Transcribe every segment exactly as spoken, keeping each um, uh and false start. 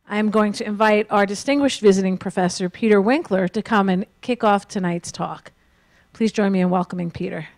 I'm going to invite our distinguished visiting professor, Peter Winkler, to come and kick off tonight's talk. Please join me in welcoming Peter.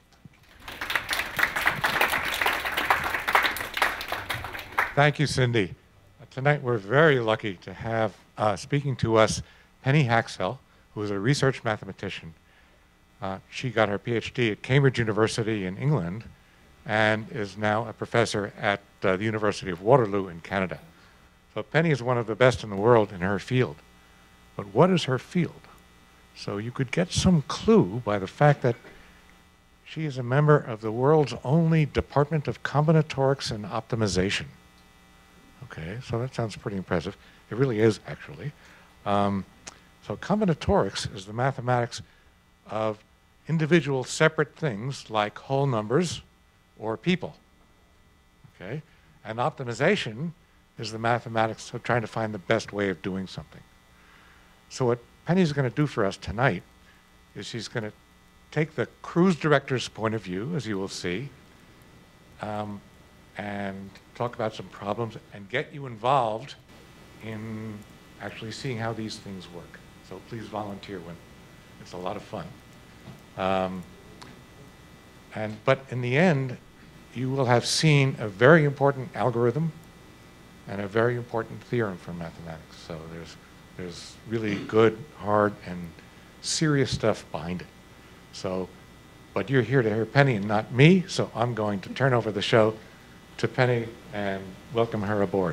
Thank you, Cindy. Tonight we're very lucky to have uh, speaking to us Penny Haxel, who is a research mathematician. Uh, she got her PhD at Cambridge University in England and is now a professor at uh, the University of Waterloo in Canada. So Penny is one of the best in the world in her field. But what is her field? So you could get some clue by the fact that she is a member of the world's only Department of Combinatorics and Optimization. Okay, so that sounds pretty impressive. It really is, actually. Um, so combinatorics is the mathematics of individual separate things like whole numbers or people. Okay, and optimization is the mathematics of trying to find the best way of doing something. So what Penny's going to do for us tonight is she's going to take the cruise director's point of view, as you will see, um, and talk about some problems and get you involved in actually seeing how these things work. So please volunteer when it's a lot of fun. Um, and, but in the end, you will have seen a very important algorithm and a very important theorem for mathematics. So there's, there's really good, hard, and serious stuff behind it. So, but you're here to hear Penny and not me, so I'm going to turn over the show to Penny and welcome her aboard.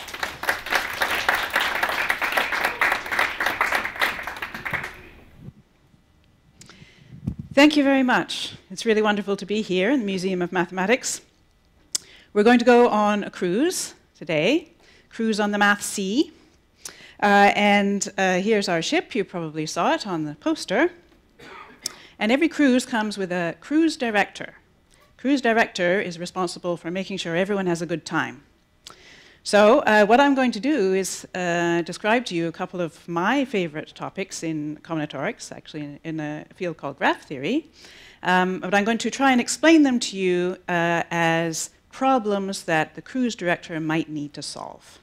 Thank you very much. It's really wonderful to be here in the Museum of Mathematics. We're going to go on a cruise today, cruise on the Math Sea. Uh, and uh, here's our ship. You probably saw it on the poster. And every cruise comes with a cruise director. Cruise director is responsible for making sure everyone has a good time. So uh, what I'm going to do is uh, describe to you a couple of my favorite topics in combinatorics, actually in, in a field called graph theory. Um, but I'm going to try and explain them to you uh, as problems that the cruise director might need to solve.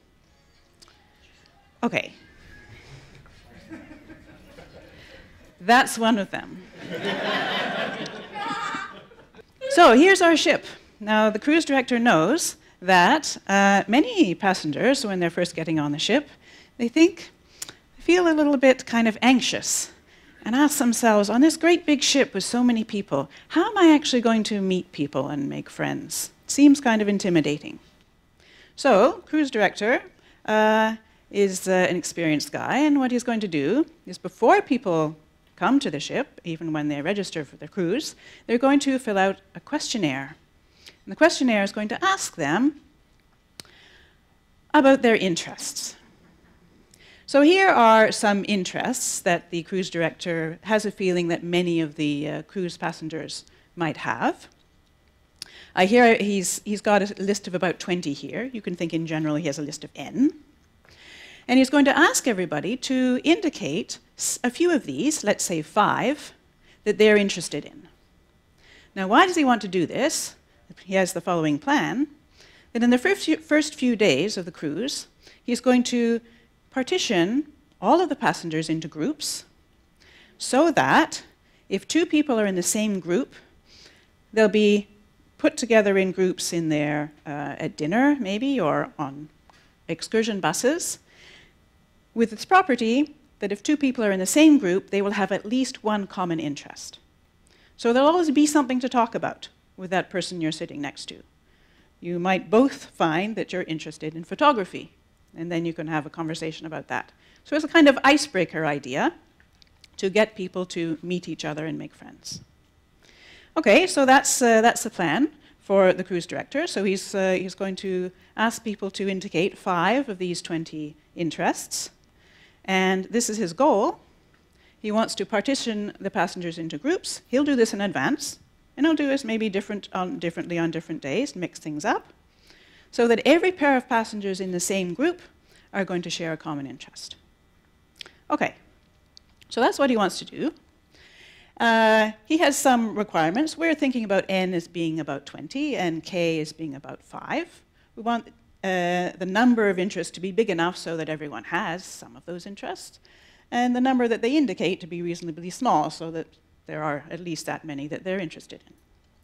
Okay. That's one of them. So here's our ship. Now, the cruise director knows that uh, many passengers, when they're first getting on the ship, they think, feel a little bit kind of anxious and ask themselves, on this great big ship with so many people, how am I actually going to meet people and make friends? It seems kind of intimidating. So, cruise director uh, is uh, an experienced guy, and what he's going to do is before people come to the ship, even when they register for the cruise, they're going to fill out a questionnaire. And the questionnaire is going to ask them about their interests. So here are some interests that the cruise director has a feeling that many of the uh, cruise passengers might have. Uh, here he's, he's got a list of about twenty here. You can think in general he has a list of n. And he's going to ask everybody to indicate a few of these, let's say five, that they're interested in. Now, why does he want to do this? He has the following plan, that in the first few, first few days of the cruise, he's going to partition all of the passengers into groups so that if two people are in the same group, they'll be put together in groups in their, uh, at dinner, maybe, or on excursion buses, with this property that if two people are in the same group, they will have at least one common interest. So there'll always be something to talk about with that person you're sitting next to. You might both find that you're interested in photography, and then you can have a conversation about that. So it's a kind of icebreaker idea to get people to meet each other and make friends. Okay, so that's, uh, that's the plan for the cruise director. So he's, uh, he's going to ask people to indicate five of these twenty interests. And this is his goal. He wants to partition the passengers into groups. He'll do this in advance. And he'll do this maybe different on, differently on different days, mix things up, so that every pair of passengers in the same group are going to share a common interest. Okay, so that's what he wants to do. Uh, he has some requirements. We're thinking about n as being about twenty and k as being about five. We want uh, the number of interests to be big enough so that everyone has some of those interests, and the number that they indicate to be reasonably small so that there are at least that many that they're interested in.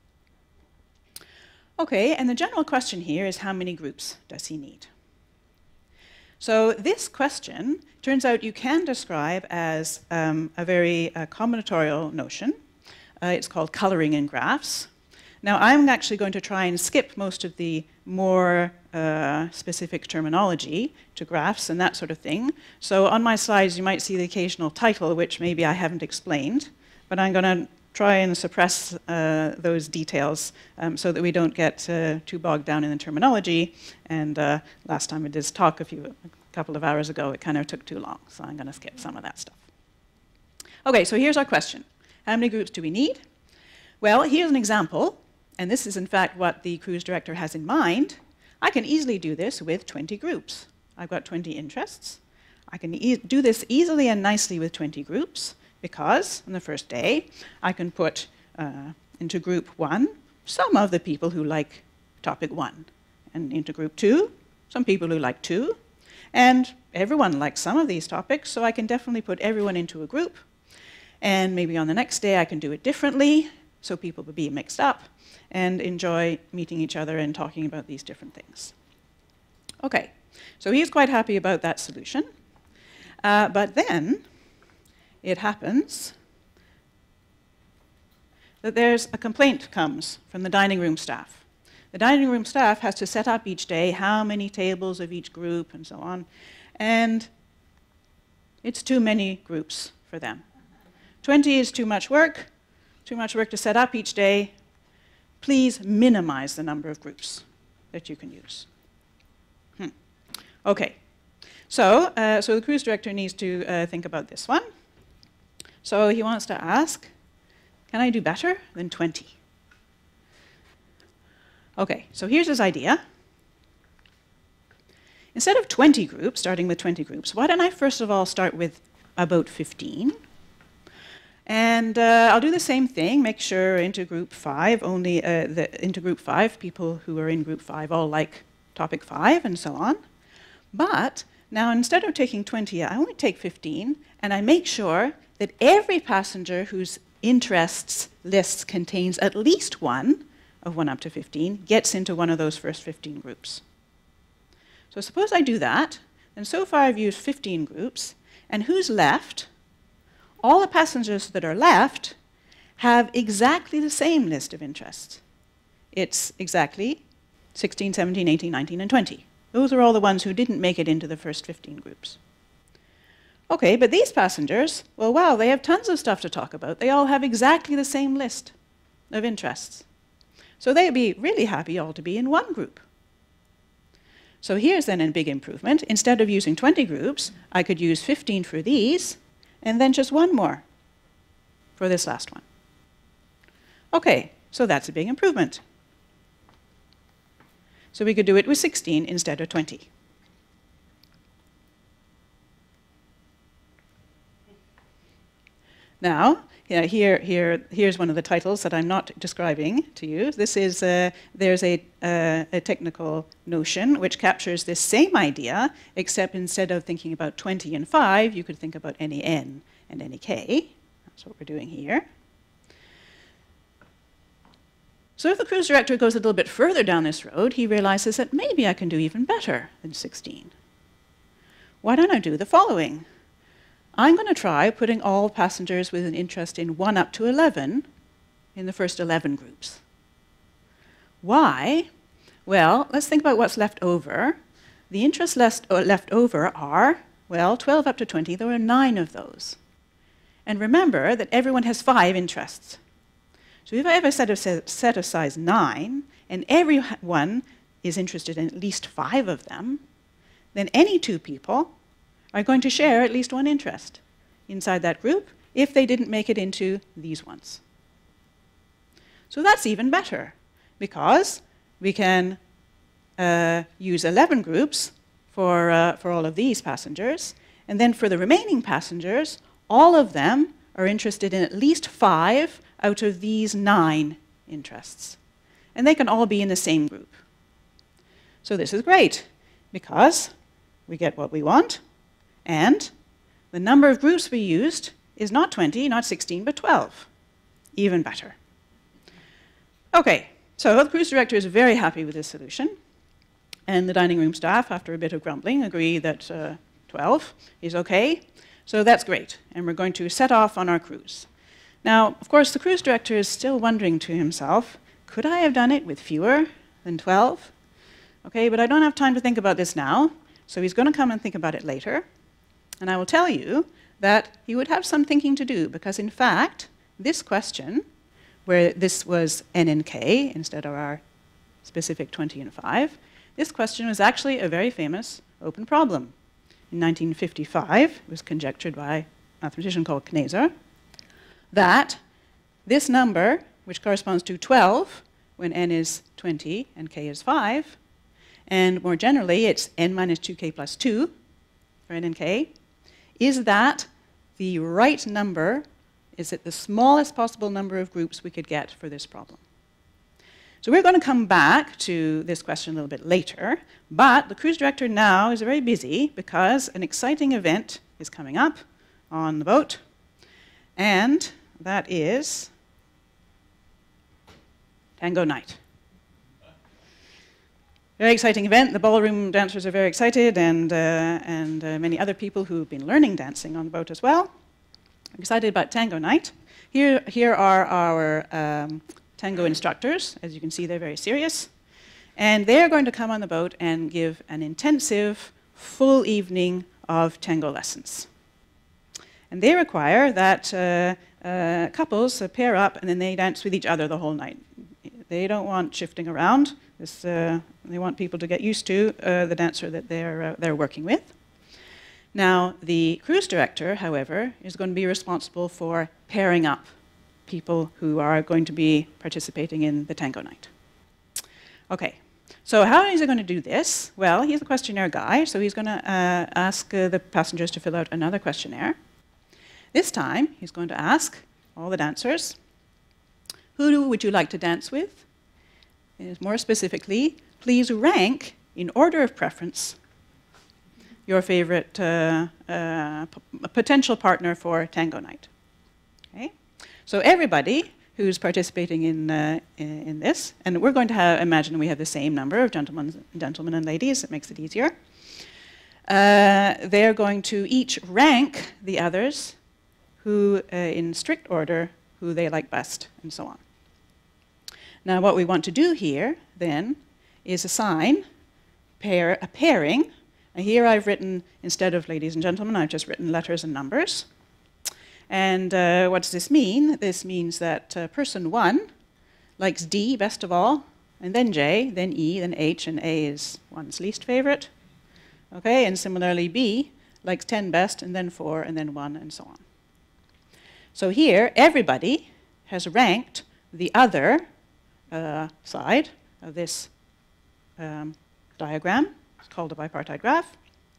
Okay, and the general question here is, how many groups does he need? So this question turns out you can describe as um, a very uh, combinatorial notion. Uh, it's called coloring in graphs. Now, I'm actually going to try and skip most of the more uh, specific terminology to graphs and that sort of thing. So on my slides, you might see the occasional title, which maybe I haven't explained, but I'm going to try and suppress uh, those details um, so that we don't get uh, too bogged down in the terminology. And uh, last time I did this talk a, few, a couple of hours ago, it kind of took too long, so I'm going to skip some of that stuff. Okay, so here's our question. How many groups do we need? Well, here's an example. And this is, in fact, what the cruise director has in mind. I can easily do this with twenty groups. I've got twenty interests. I can e do this easily and nicely with twenty groups because on the first day, I can put uh, into group one some of the people who like topic one, and into group two, some people who like two. And everyone likes some of these topics, so I can definitely put everyone into a group. And maybe on the next day, I can do it differently, so people will be mixed up and enjoy meeting each other and talking about these different things. Okay, so he's quite happy about that solution. Uh, but then it happens that there's a complaint comes from the dining room staff. The dining room staff has to set up each day how many tables of each group and so on, and it's too many groups for them. twenty is too much work, too much work to set up each day. Please minimize the number of groups that you can use. Hmm. Okay, so, uh, so the cruise director needs to uh, think about this one. So he wants to ask, can I do better than twenty? Okay, so here's his idea. Instead of twenty groups, starting with twenty groups, why don't I first of all start with about fifteen? And uh, I'll do the same thing, make sure into group five, only uh, the, into group five, people who are in group five all like topic five and so on. But now instead of taking twenty, I only take fifteen, and I make sure that every passenger whose interests list contains at least one, of one up to fifteen, gets into one of those first fifteen groups. So suppose I do that, and so far I've used fifteen groups, and who's left? All the passengers that are left have exactly the same list of interests. It's exactly sixteen, seventeen, eighteen, nineteen, and twenty. Those are all the ones who didn't make it into the first fifteen groups. Okay, but these passengers, well, wow, they have tons of stuff to talk about. They all have exactly the same list of interests. So they'd be really happy all to be in one group. So here's then a big improvement. Instead of using twenty groups, I could use fifteen for these, and then just one more for this last one. Okay, so that's a big improvement. So we could do it with sixteen instead of twenty. Now, yeah, here, here, here's one of the titles that I'm not describing to you. This is, uh, there's a, uh, a technical notion which captures this same idea, except instead of thinking about twenty and five, you could think about any n and any k. That's what we're doing here. So if the cruise director goes a little bit further down this road, he realizes that maybe I can do even better than sixteen. Why don't I do the following? I'm going to try putting all passengers with an interest in one up to eleven in the first eleven groups. Why? Well, let's think about what's left over. The interests left, uh, left over are, well, twelve up to twenty. There are nine of those. And remember that everyone has five interests. So if I have a set of set of size nine, and everyone is interested in at least five of them, then any two people are going to share at least one interest inside that group if they didn't make it into these ones. So that's even better, because we can uh, use eleven groups for, uh, for all of these passengers, and then for the remaining passengers, all of them are interested in at least five out of these nine interests. And they can all be in the same group. So this is great. because we get what we want, and the number of groups we used is not twenty, not sixteen, but twelve. Even better. Okay, so the cruise director is very happy with this solution, and the dining room staff, after a bit of grumbling, agree that uh, twelve is okay. So that's great, and we're going to set off on our cruise. Now, of course, the cruise director is still wondering to himself, could I have done it with fewer than twelve? Okay, but I don't have time to think about this now, so he's going to come and think about it later. And I will tell you that he would have some thinking to do, because in fact, this question, where this was n and k instead of our specific twenty and five, this question was actually a very famous open problem. In nineteen fifty-five, it was conjectured by a mathematician called Kneser that this number, which corresponds to twelve when n is twenty and k is five, and more generally it's n minus two k plus two for n and k, is that the right number, is it the smallest possible number of groups we could get for this problem? So we're going to come back to this question a little bit later, but the cruise director now is very busy because an exciting event is coming up on the boat, and that is tango night. Very exciting event. The ballroom dancers are very excited, and, uh, and uh, many other people who've been learning dancing on the boat as well. I'm excited about tango night. Here, here are our um, tango instructors. As you can see, they're very serious. And they're going to come on the boat and give an intensive, full evening of tango lessons. And they require that uh, uh, couples uh, pair up and then they dance with each other the whole night. They don't want shifting around. This, uh, they want people to get used to uh, the dancer that they're, uh, they're working with. Now, the cruise director, however, is going to be responsible for pairing up people who are going to be participating in the tango night. Okay, so how is he going to do this? Well, he's a questionnaire guy, so he's going to uh, ask uh, the passengers to fill out another questionnaire. This time, he's going to ask all the dancers, who would you like to dance with? And more specifically, please rank, in order of preference, your favorite uh, uh, potential partner for tango night. Okay? So everybody who's participating in, uh, in, in this, and we're going to have, imagine we have the same number of gentlemen, gentlemen and ladies, it makes it easier. Uh, they're going to each rank the others who, uh, in strict order, who they like best, and so on. Now what we want to do here, then, is assign pair, a pairing. And here I've written, instead of ladies and gentlemen, I've just written letters and numbers. And uh, what does this mean? This means that uh, person one likes D best of all, and then J, then E, then H, and A is one's least favorite. Okay, and similarly B likes ten best, and then four, and then one, and so on. So here, everybody has ranked the other uh, side of this um, diagram. It's called a bipartite graph,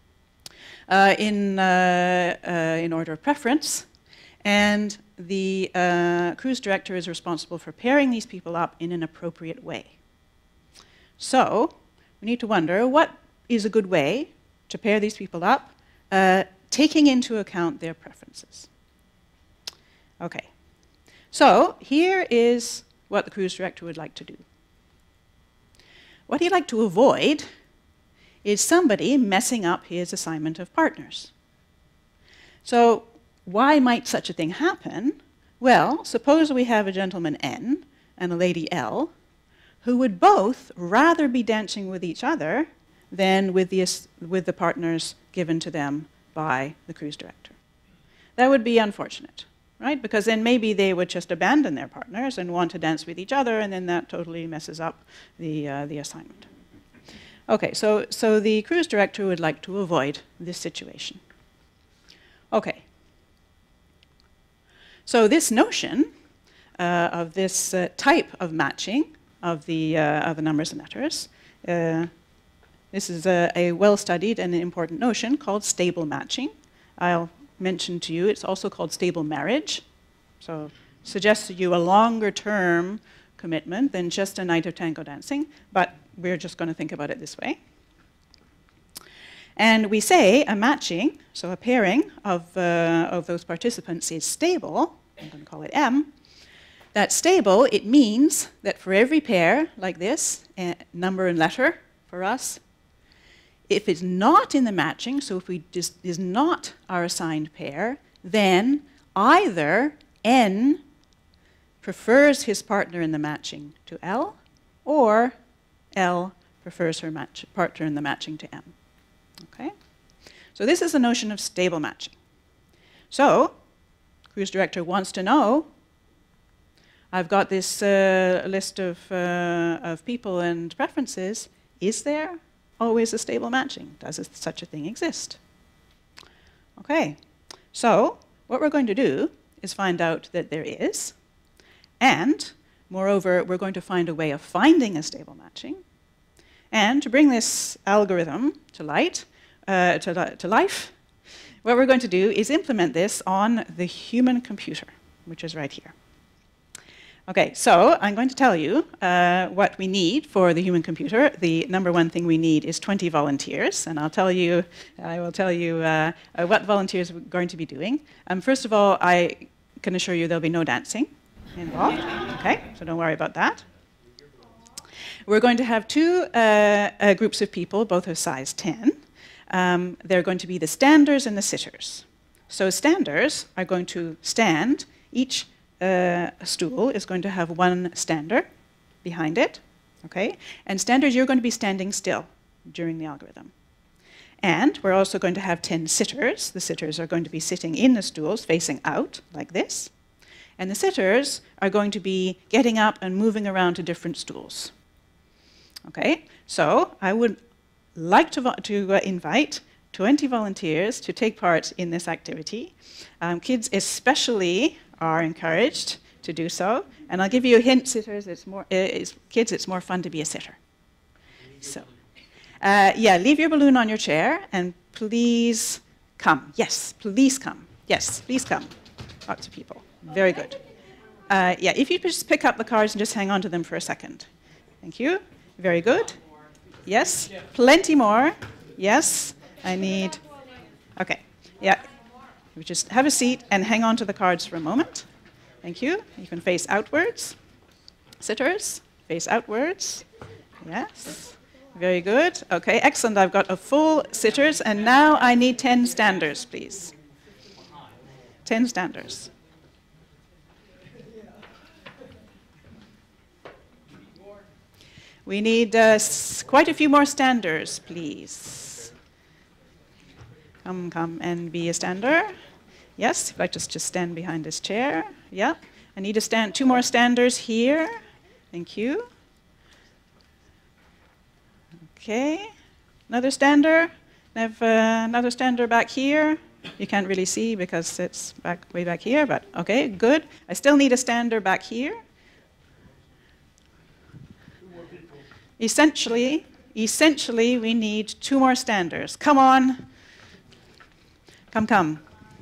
uh, in, uh, uh, in order of preference. And the uh, cruise director is responsible for pairing these people up in an appropriate way. So we need to wonder, what is a good way to pair these people up, uh, taking into account their preferences? Okay, so here is what the cruise director would like to do. What he'd like to avoid is somebody messing up his assignment of partners. So why might such a thing happen? Well, suppose we have a gentleman N and a lady L who would both rather be dancing with each other than with the, with the partners given to them by the cruise director. That would be unfortunate, right? Because then maybe they would just abandon their partners and want to dance with each other, and then that totally messes up the, uh, the assignment. Okay, so, so the cruise director would like to avoid this situation. Okay. So this notion uh, of this uh, type of matching of the, uh, of the numbers and letters, uh, this is a, a well-studied and an important notion called stable matching. I'll mention to you, it's also called stable marriage. So suggests to you a longer-term commitment than just a night of tango dancing, but we're just going to think about it this way. And we say a matching, so a pairing of, uh, of those participants is stable. I'm going to call it M. That's stable. It means that for every pair like this, uh, number and letter for us, if it's not in the matching, so if we just is not our assigned pair, then either N prefers his partner in the matching to L, or L prefers her match partner in the matching to M. Okay? So this is the notion of stable matching. So, cruise director wants to know, I've got this uh, list of, uh, of people and preferences. Is there always a stable matching? Does such a thing exist? Okay, so what we're going to do is find out that there is, and moreover, we're going to find a way of finding a stable matching. And to bring this algorithm to light, uh, to, to life, what we're going to do is implement this on the human computer, which is right here. Okay, so I'm going to tell you uh, what we need for the human computer. The number one thing we need is twenty volunteers, and I'll tell you, I will tell you uh, uh, what volunteers we're going to be doing. Um, first of all, I can assure you there'll be no dancing involved. Okay, so don't worry about that. We're going to have two uh, uh, groups of people, both of size ten. Um, they're going to be the standers and the sitters. So standers are going to stand. Each uh, stool is going to have one stander behind it. Okay? And standers, you're going to be standing still during the algorithm. And we're also going to have ten sitters. The sitters are going to be sitting in the stools facing out like this. And the sitters are going to be getting up and moving around to different stools. Okay, so I would like to, to uh, invite twenty volunteers to take part in this activity. Um, kids especially are encouraged to do so. And I'll give you a hint, sitters, it's more, uh, it's, kids, it's more fun to be a sitter. So, uh, yeah, leave your balloon on your chair and please come. Yes, please come. Yes, please come. Lots of people. Very good. Uh, yeah, if you just pick up the cards and just hang on to them for a second. Thank you. Very good. Yes, plenty more. Yes, I need. Okay, yeah. You just have a seat and hang on to the cards for a moment. Thank you. You can face outwards. Sitters, face outwards. Yes, very good. Okay, excellent. I've got a full sitters, and now I need ten standers, please. ten standers. We need uh, quite a few more standers, please. Come, come and be a stander. Yes, if I just, just stand behind this chair. Yeah, I need to stand two more standers here. Thank you. Okay, another stander. I have uh, another stander back here. You can't really see because it's back way back here, but okay, good. I still need a stander back here. Essentially, essentially, we need two more standers. Come on. Come, come.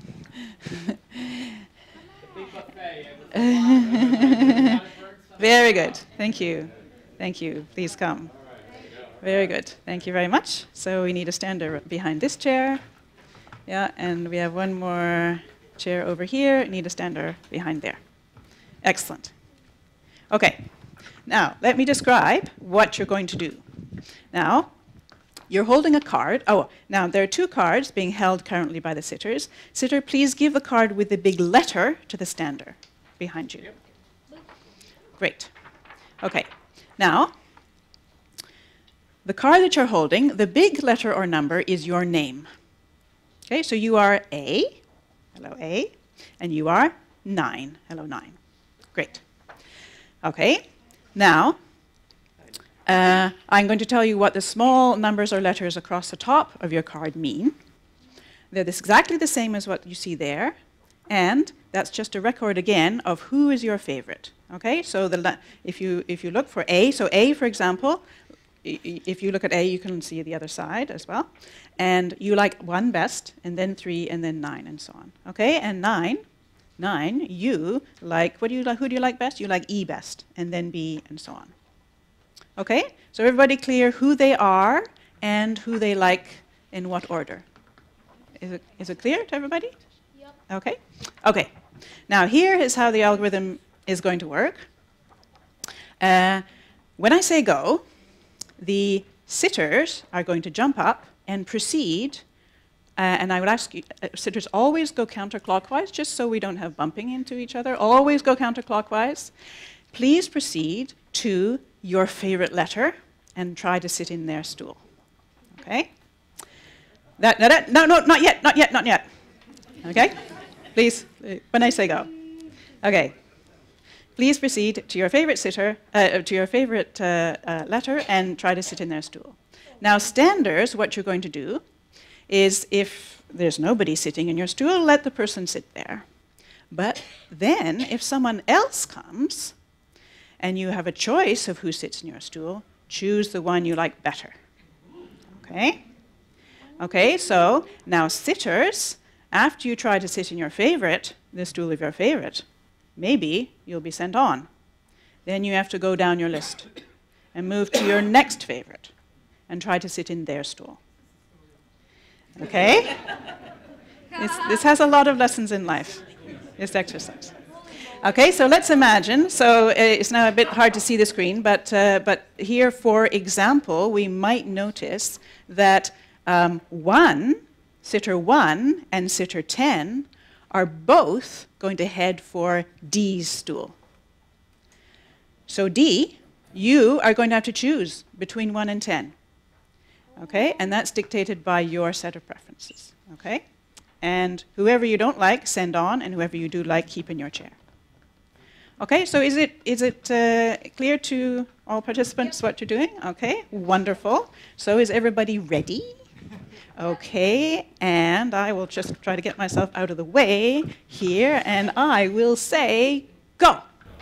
Very good. Thank you. Thank you. Please come. Very good. Thank you very much. So we need a stander behind this chair. Yeah, and we have one more chair over here. Need a stander behind there. Excellent. Okay. Now, let me describe what you're going to do. Now, you're holding a card. Oh, now there are two cards being held currently by the sitters. Sitter, please give the card with the big letter to the stander behind you. Great. Okay. Now, the card that you're holding, the big letter or number is your name. Okay, so you are A. Hello, A. And you are nine. Hello, nine. Great. Okay. Now, uh, I'm going to tell you what the small numbers or letters across the top of your card mean. They're this exactly the same as what you see there, and that's just a record again of who is your favorite. Okay, so the if you if you look for A, so A, for example, if you look at A, you can see the other side as well, and you like one best, and then three, and then nine, and so on. Okay, and nine. Nine, you like, what do you like, who do you like best? You like E best, and then B, and so on. Okay, so everybody clear who they are and who they like in what order? Is it, is it clear to everybody? Yep. Okay. Okay. Now here is how the algorithm is going to work. Uh, when I say go, the sitters are going to jump up and proceed. Uh, and I would ask you, uh, sitters always go counterclockwise, just so we don't have bumping into each other. Always go counterclockwise. Please proceed to your favorite letter and try to sit in their stool. Okay? That, that, that, no, no, not yet, not yet, not yet. Okay? Please, uh, when I say go. Okay. Please proceed to your favorite sitter, uh, to your favorite uh, uh, letter and try to sit in their stool. Now, standards, what you're going to do is if there's nobody sitting in your stool, let the person sit there. But then, if someone else comes and you have a choice of who sits in your stool, choose the one you like better. Okay? Okay, so now sitters, after you try to sit in your favorite, the stool of your favorite, maybe you'll be sent on. Then you have to go down your list and move to your next favorite and try to sit in their stool. Okay? This, this has a lot of lessons in life, this exercise. Okay, so let's imagine, so uh, it's now a bit hard to see the screen, but, uh, but here, for example, we might notice that um, one, sitter one and sitter ten are both going to head for D's stool. So D, you are going to have to choose between one and ten. Okay, and that's dictated by your set of preferences. Okay, and whoever you don't like, send on, and whoever you do like, keep in your chair. Okay, so is it, is it uh, clear to all participants what you're doing? Okay, wonderful. So is everybody ready? Okay, and I will just try to get myself out of the way here, and I will say, go.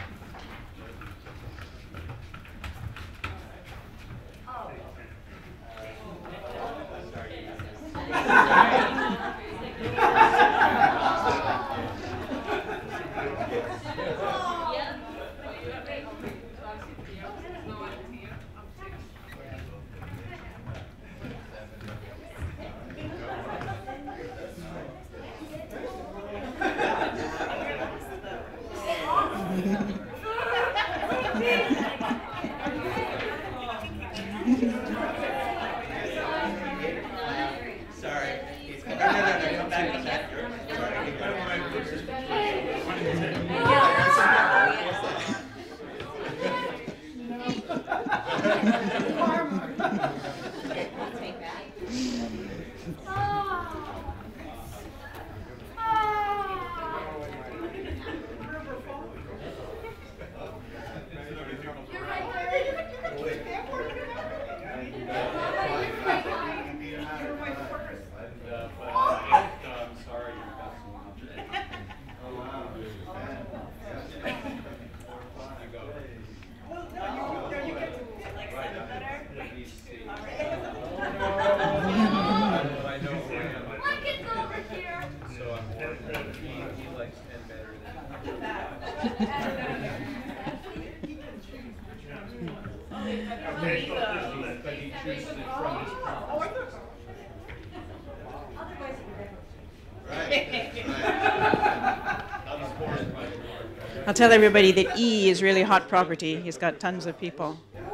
I'll tell everybody that E is really hot property. He's got tons of people.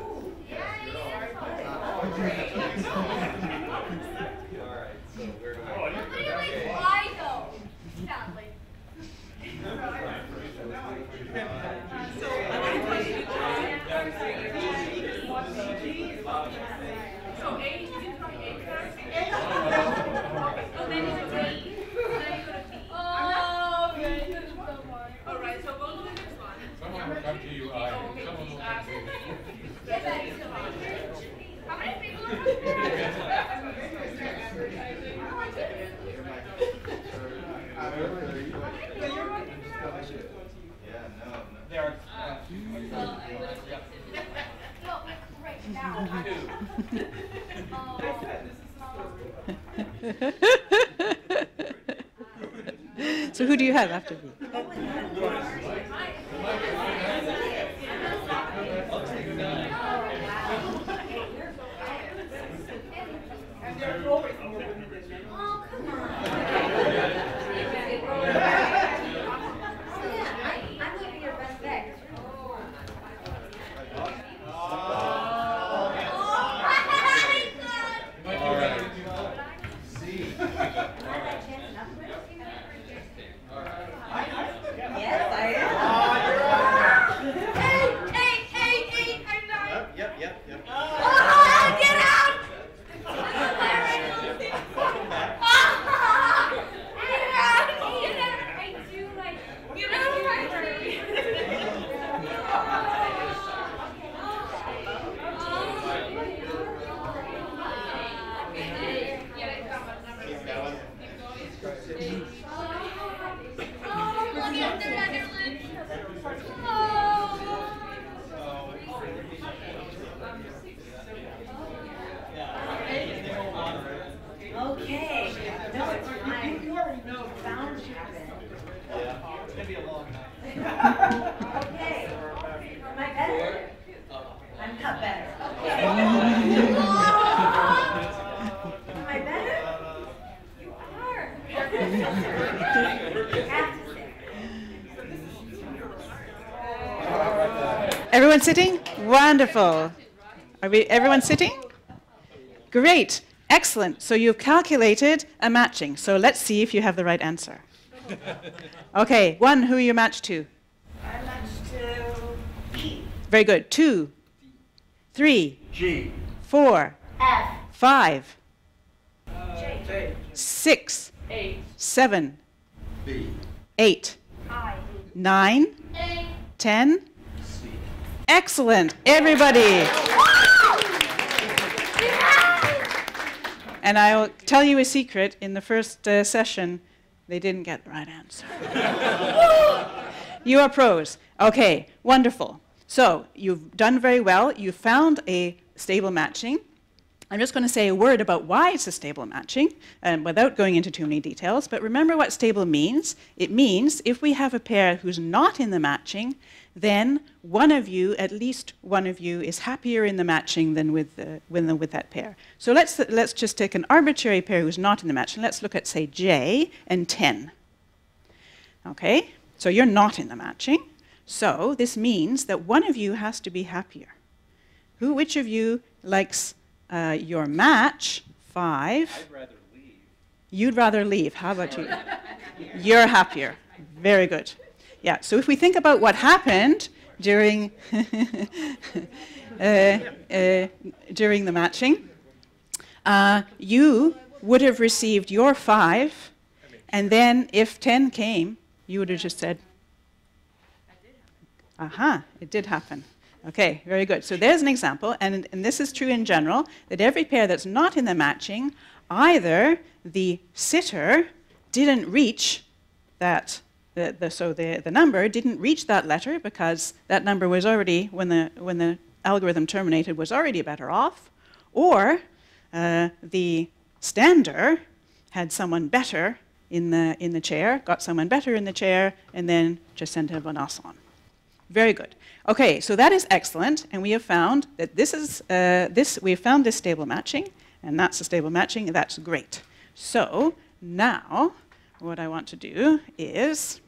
So who do you have after me? Okay. No, it's fine. You already know. Sound happen. Yeah. It's gonna be a long night. Okay. Am I better? I'm not better. Am I better? You are. You have to sit. Everyone sitting? Wonderful. Are we, everyone sitting? Great. Excellent. So you've calculated a matching. So let's see if you have the right answer. Okay, one, who you match to? I match to E. Very good. Two, three, G. four, F. five, J. six, H. seven, B. eight, I. nine, A. ten. C. Excellent. Everybody. And I'll tell you a secret. In the first uh, session, they didn't get the right answer. You are pros. Okay, wonderful. So you've done very well. You found a stable matching. I'm just going to say a word about why it's a stable matching, um, without going into too many details. But remember what stable means. It means if we have a pair who's not in the matching, then one of you, at least one of you, is happier in the matching than with, the, with, the, with that pair. So let's, let's just take an arbitrary pair who's not in the matching. Let's look at, say, J and ten. Okay, so you're not in the matching. So this means that one of you has to be happier. Who, which of you likes uh, your match, five? I'd rather leave. You'd rather leave. How about you? You're happier. Very good. Yeah, so if we think about what happened during, uh, uh, during the matching, uh, you would have received your five, and then if ten came, you would have just said, aha, it did happen. Okay, very good. So there's an example, and, and this is true in general, that every pair that's not in the matching, either the sitter didn't reach that, the, the, so the, the number didn't reach that letter because that number was already, when the, when the algorithm terminated, was already better off, or uh, the stander had someone better in the, in the chair, got someone better in the chair, and then just sent everyone else on. Very good. Okay, so that is excellent, and we have found that this is uh, this. We have found this stable matching, and that's a stable matching. That's great. So now, what I want to do is,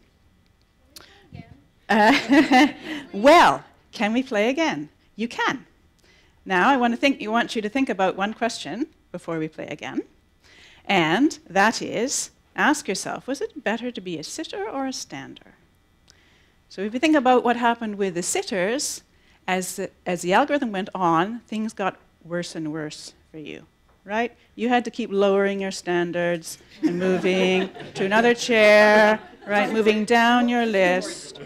uh, well, can we play again? You can. Now, I want to think. You want you to think about one question before we play again, and that is, ask yourself: was it better to be a sitter or a stander? So if you think about what happened with the sitters, as the, as the algorithm went on, things got worse and worse for you, right? You had to keep lowering your standards and moving to another chair, right? Moving down your list.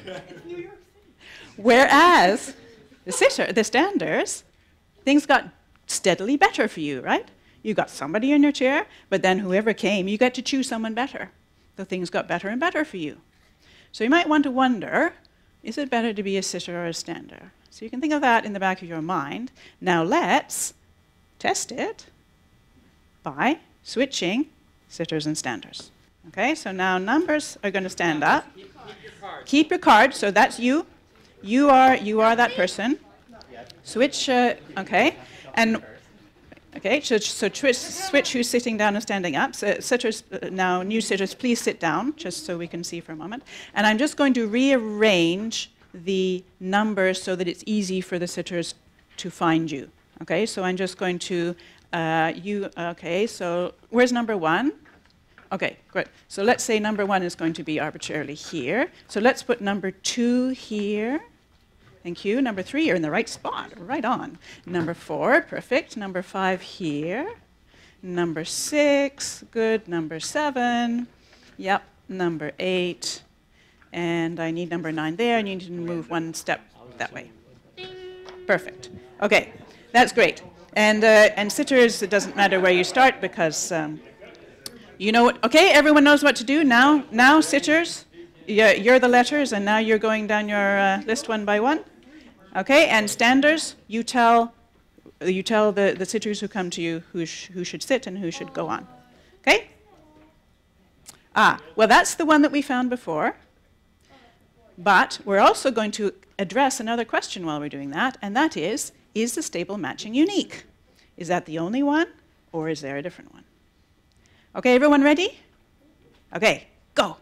Whereas the sitter, the standers, things got steadily better for you, right? You got somebody in your chair, but then whoever came, you got to choose someone better. So things got better and better for you. So you might want to wonder, is it better to be a sitter or a stander? So you can think of that in the back of your mind. Now let's test it by switching sitters and standers. Okay, so now numbers are going to stand up. Keep, keep your card. Keep your card, so that's you. You are, you are that person. Switch, uh, okay, and okay, so, so twitch, switch who's sitting down and standing up. So sitters, uh, now new sitters, please sit down, just so we can see for a moment. And I'm just going to rearrange the numbers so that it's easy for the sitters to find you. Okay, so I'm just going to, uh, you, okay, so where's number one? Okay, great. So let's say number one is going to be arbitrarily here. So let's put number two here. Thank you. Number three, you're in the right spot, right on. Number four, perfect. Number five here. Number six, good. Number seven, yep. Number eight, and I need number nine there, and you need to move one step that way. Perfect. Okay, that's great. And, uh, and sitters, it doesn't matter where you start because um, you know what, okay, everyone knows what to do. Now, now sitters, you're, you're the letters, and now you're going down your uh, list one by one. Okay, and standers, you tell, you tell the, the sitters who come to you who, sh who should sit and who should go on. Okay? Ah, well, that's the one that we found before. But we're also going to address another question while we're doing that, and that is, is the stable matching unique? Is that the only one, or is there a different one? Okay, everyone ready? Okay, go.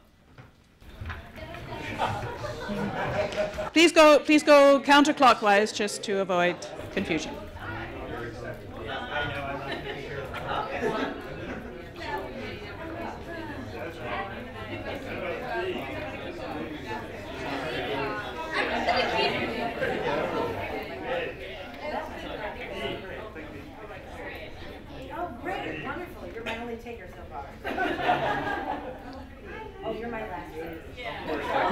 Please go, please go counterclockwise just to avoid confusion. Oh, great, wonderful. You're my only taker so far. Oh, you're my last. Yeah.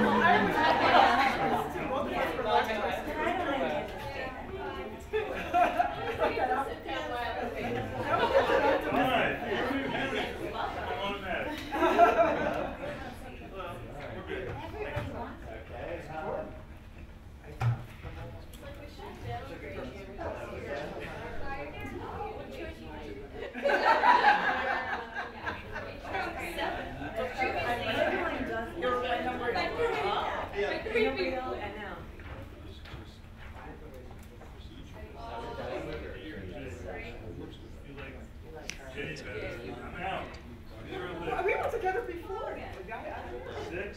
We were together before. Six.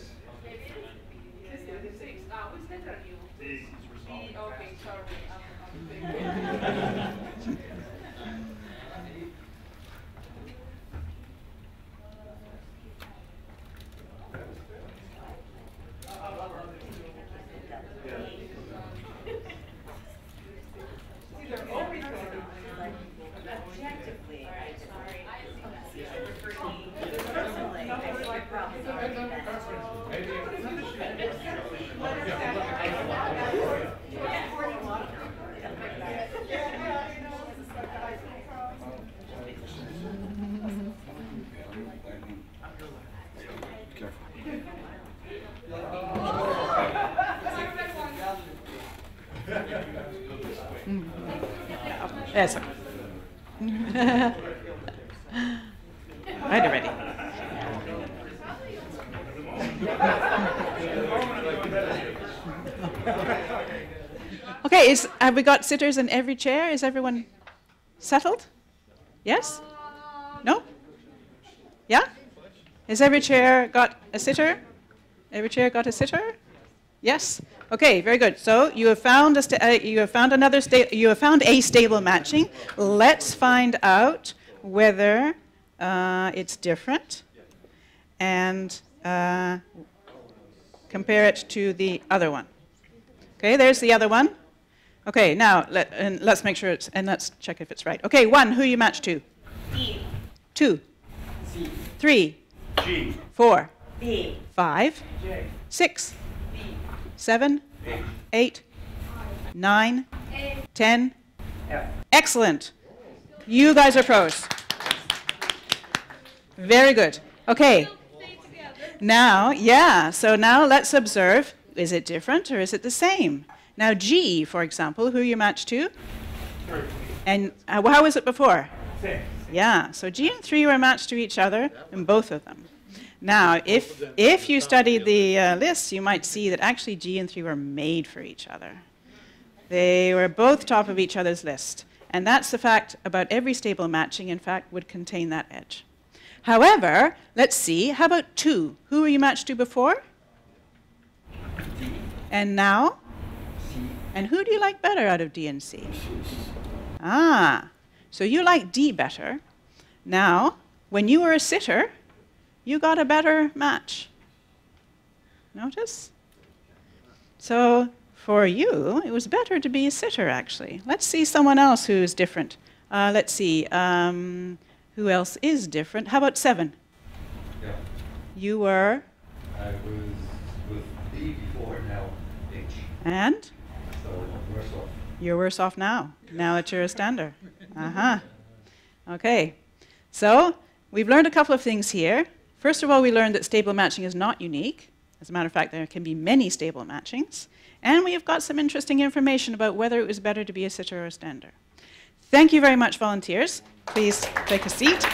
Six. Ah, who's that on you? These resolved. Okay, sorry. Objectively, I'm sorry. Personally, I see your problem. Yes, sir. Right, ready. Okay, is, have we got sitters in every chair? Is everyone settled? Yes? No? Yeah? Has every chair got a sitter? Every chair got a sitter? Yes? Okay, very good. So you have found a sta uh, you have found another sta you have found a stable matching. Let's find out whether uh, it's different and uh, compare it to the other one. Okay, there's the other one. Okay, now let and let's make sure it's and let's check if it's right. Okay, one, who you match to? E. Two. C. Three. G. Four. B. Five. J. Six. B. Seven. H. Eight. Nine. A. Ten. F. Excellent. You guys are pros. Very good. Okay. Now, yeah, so now let's observe, is it different or is it the same? Now G, for example, who you match to? Three. And uh, how was it before? Six. Yeah, so G and three were matched to each other in both of them. Now, if, if you studied the uh, lists, you might see that actually G and three were made for each other. They were both top of each other's list. And that's the fact about every stable matching, in fact, would contain that edge. However, let's see, how about two? Who were you matched to before? D. And now? C. And who do you like better out of D and C? Ah, so you like D better. Now, when you were a sitter, you got a better match. Notice? So for you, it was better to be a sitter, actually. Let's see someone else who's different. Uh, let's see. Um, who else is different? How about seven? Yeah, You were, I was with D before, now H. and So worse off. you're worse off now, now that you're a stander. Uh-huh. Okay. So we've learned a couple of things here. First of all, we learned that stable matching is not unique. As a matter of fact, there can be many stable matchings. And we have got some interesting information about whether it was better to be a sitter or a stander. Thank you very much, volunteers. Please take a seat.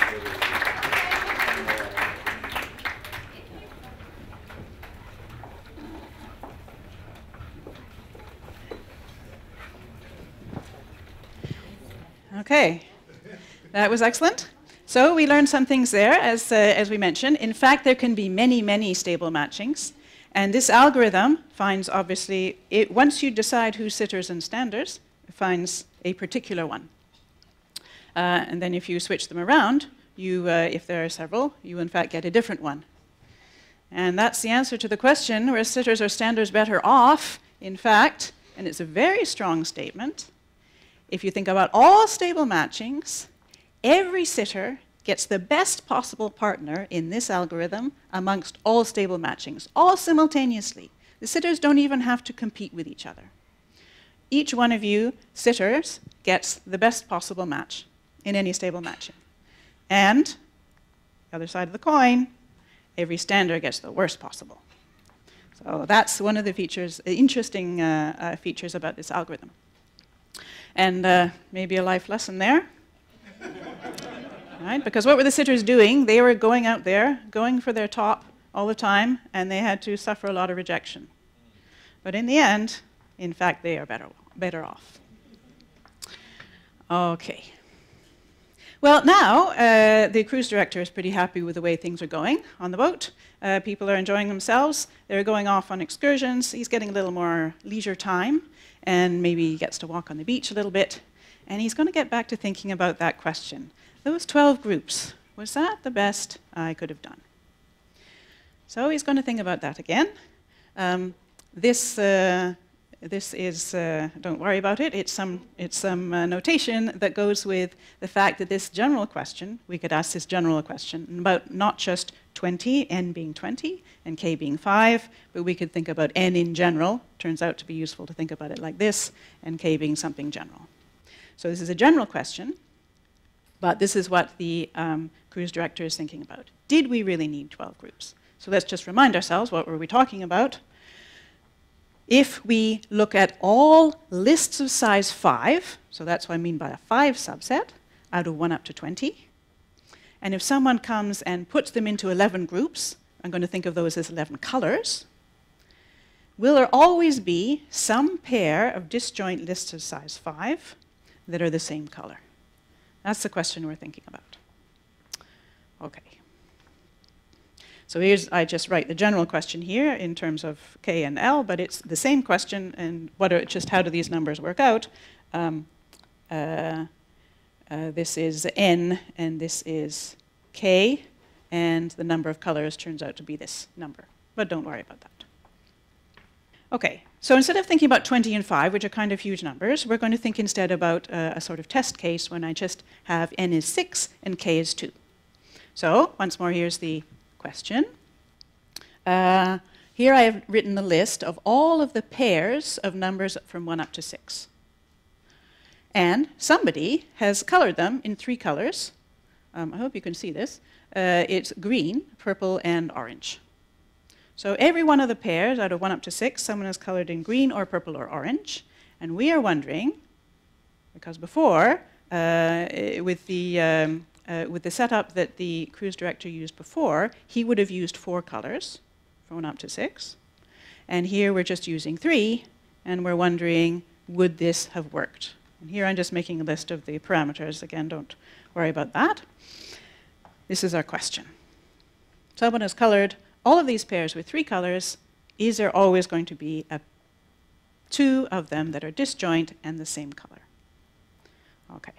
Okay, that was excellent. So we learned some things there, as, uh, as we mentioned. In fact, there can be many, many stable matchings. And this algorithm finds, obviously, it, once you decide who's sitters and standers, it finds a particular one. Uh, and then if you switch them around, you, uh, if there are several, you in fact get a different one. And that's the answer to the question, were sitters or standers better off? In fact, and it's a very strong statement, if you think about all stable matchings, every sitter gets the best possible partner in this algorithm amongst all stable matchings, all simultaneously. The sitters don't even have to compete with each other. Each one of you sitters gets the best possible match in any stable matching. And, the other side of the coin, every stander gets the worst possible. So that's one of the features, interesting uh, uh, features about this algorithm. And uh, maybe a life lesson there. Right? Because what were the sitters doing? They were going out there, going for their top all the time, and they had to suffer a lot of rejection. But in the end, in fact, they are better, better off. Okay. Well, now uh, the cruise director is pretty happy with the way things are going on the boat. Uh, people are enjoying themselves. They're going off on excursions. He's getting a little more leisure time, and maybe he gets to walk on the beach a little bit. And he's going to get back to thinking about that question. Those twelve groups, was that the best I could have done? So he's going to think about that again. Um, this, uh, this is, uh, don't worry about it, it's some, it's some uh, notation that goes with the fact that this general question, we could ask this general question about not just twenty, n being twenty, and k being five, but we could think about n in general. Turns out to be useful to think about it like this, and k being something general. So this is a general question. But this is what the um, cruise director is thinking about. Did we really need twelve groups? So let's just remind ourselves, what were we talking about? If we look at all lists of size five, so that's what I mean by a five subset, out of one up to twenty, and if someone comes and puts them into eleven groups, I'm going to think of those as eleven colors, will there always be some pair of disjoint lists of size five that are the same color? That's the question we're thinking about. Okay. So here's, I just write the general question here in terms of K and L, but it's the same question, and what are, just how do these numbers work out? Um, uh, uh, this is N, and this is K, and the number of colors turns out to be this number. But don't worry about that. Okay, so instead of thinking about twenty and five, which are kind of huge numbers, we're going to think instead about uh, a sort of test case when I just have n is six and k is two. So once more, here's the question. Uh, here I have written the list of all of the pairs of numbers from one up to six. And somebody has colored them in three colors. Um, I hope you can see this. Uh, it's green, purple, and orange. So every one of the pairs out of one up to six, someone has colored in green or purple or orange. And we are wondering, because before, uh, with, the, um, uh, with the setup that the cruise director used before, he would have used four colors from one up to six. And here we're just using three, and we're wondering, would this have worked? And here I'm just making a list of the parameters. Again, don't worry about that. This is our question. Someone has colored all of these pairs with three colors. Is there always going to be a, two of them that are disjoint and the same color? Okay.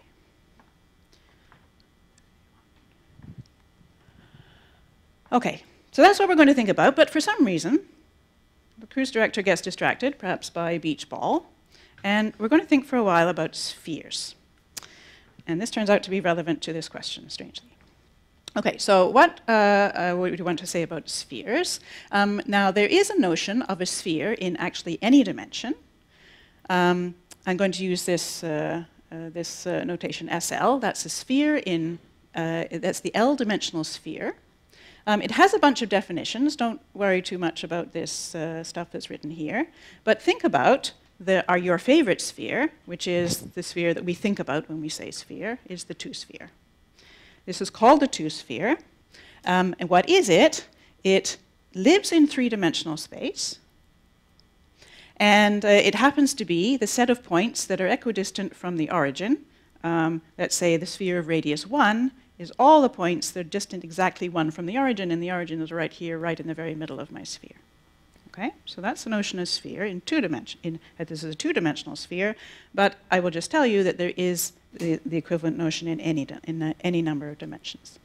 Okay, so that's what we're going to think about, but for some reason, the cruise director gets distracted, perhaps by a beach ball, and we're going to think for a while about spheres. And this turns out to be relevant to this question, strangely. Okay, so what uh, uh, we want to say about spheres. Um, now, there is a notion of a sphere in actually any dimension. Um, I'm going to use this, uh, uh, this uh, notation S L. That's a sphere in, uh, that's the L-dimensional sphere. Um, it has a bunch of definitions. Don't worry too much about this uh, stuff that's written here. But think about the, our, your favorite sphere, which is the sphere that we think about when we say sphere, is the two-sphere. This is called the two-sphere. Um, and what is it? It lives in three-dimensional space. And uh, it happens to be the set of points that are equidistant from the origin. Um, let's say the sphere of radius one is all the points that are distant exactly one from the origin, and the origin is right here, right in the very middle of my sphere. Okay, so that's the notion of sphere in two dimension. In, uh, this is a two-dimensional sphere, but I will just tell you that there is the, the equivalent notion in any in uh, any number of dimensions.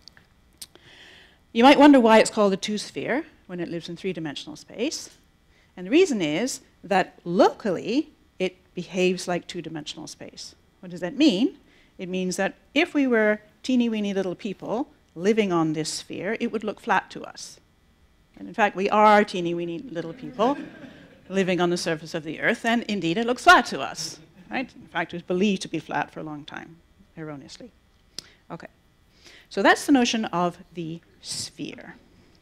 You might wonder why it's called a two-sphere when it lives in three-dimensional space. And the reason is that locally, it behaves like two-dimensional space. What does that mean? It means that if we were teeny-weeny little people living on this sphere, it would look flat to us. And in fact, we are teeny-weeny little people living on the surface of the Earth, and indeed, it looks flat to us. Right? In fact, it was believed to be flat for a long time, erroneously. Okay. So that's the notion of the sphere.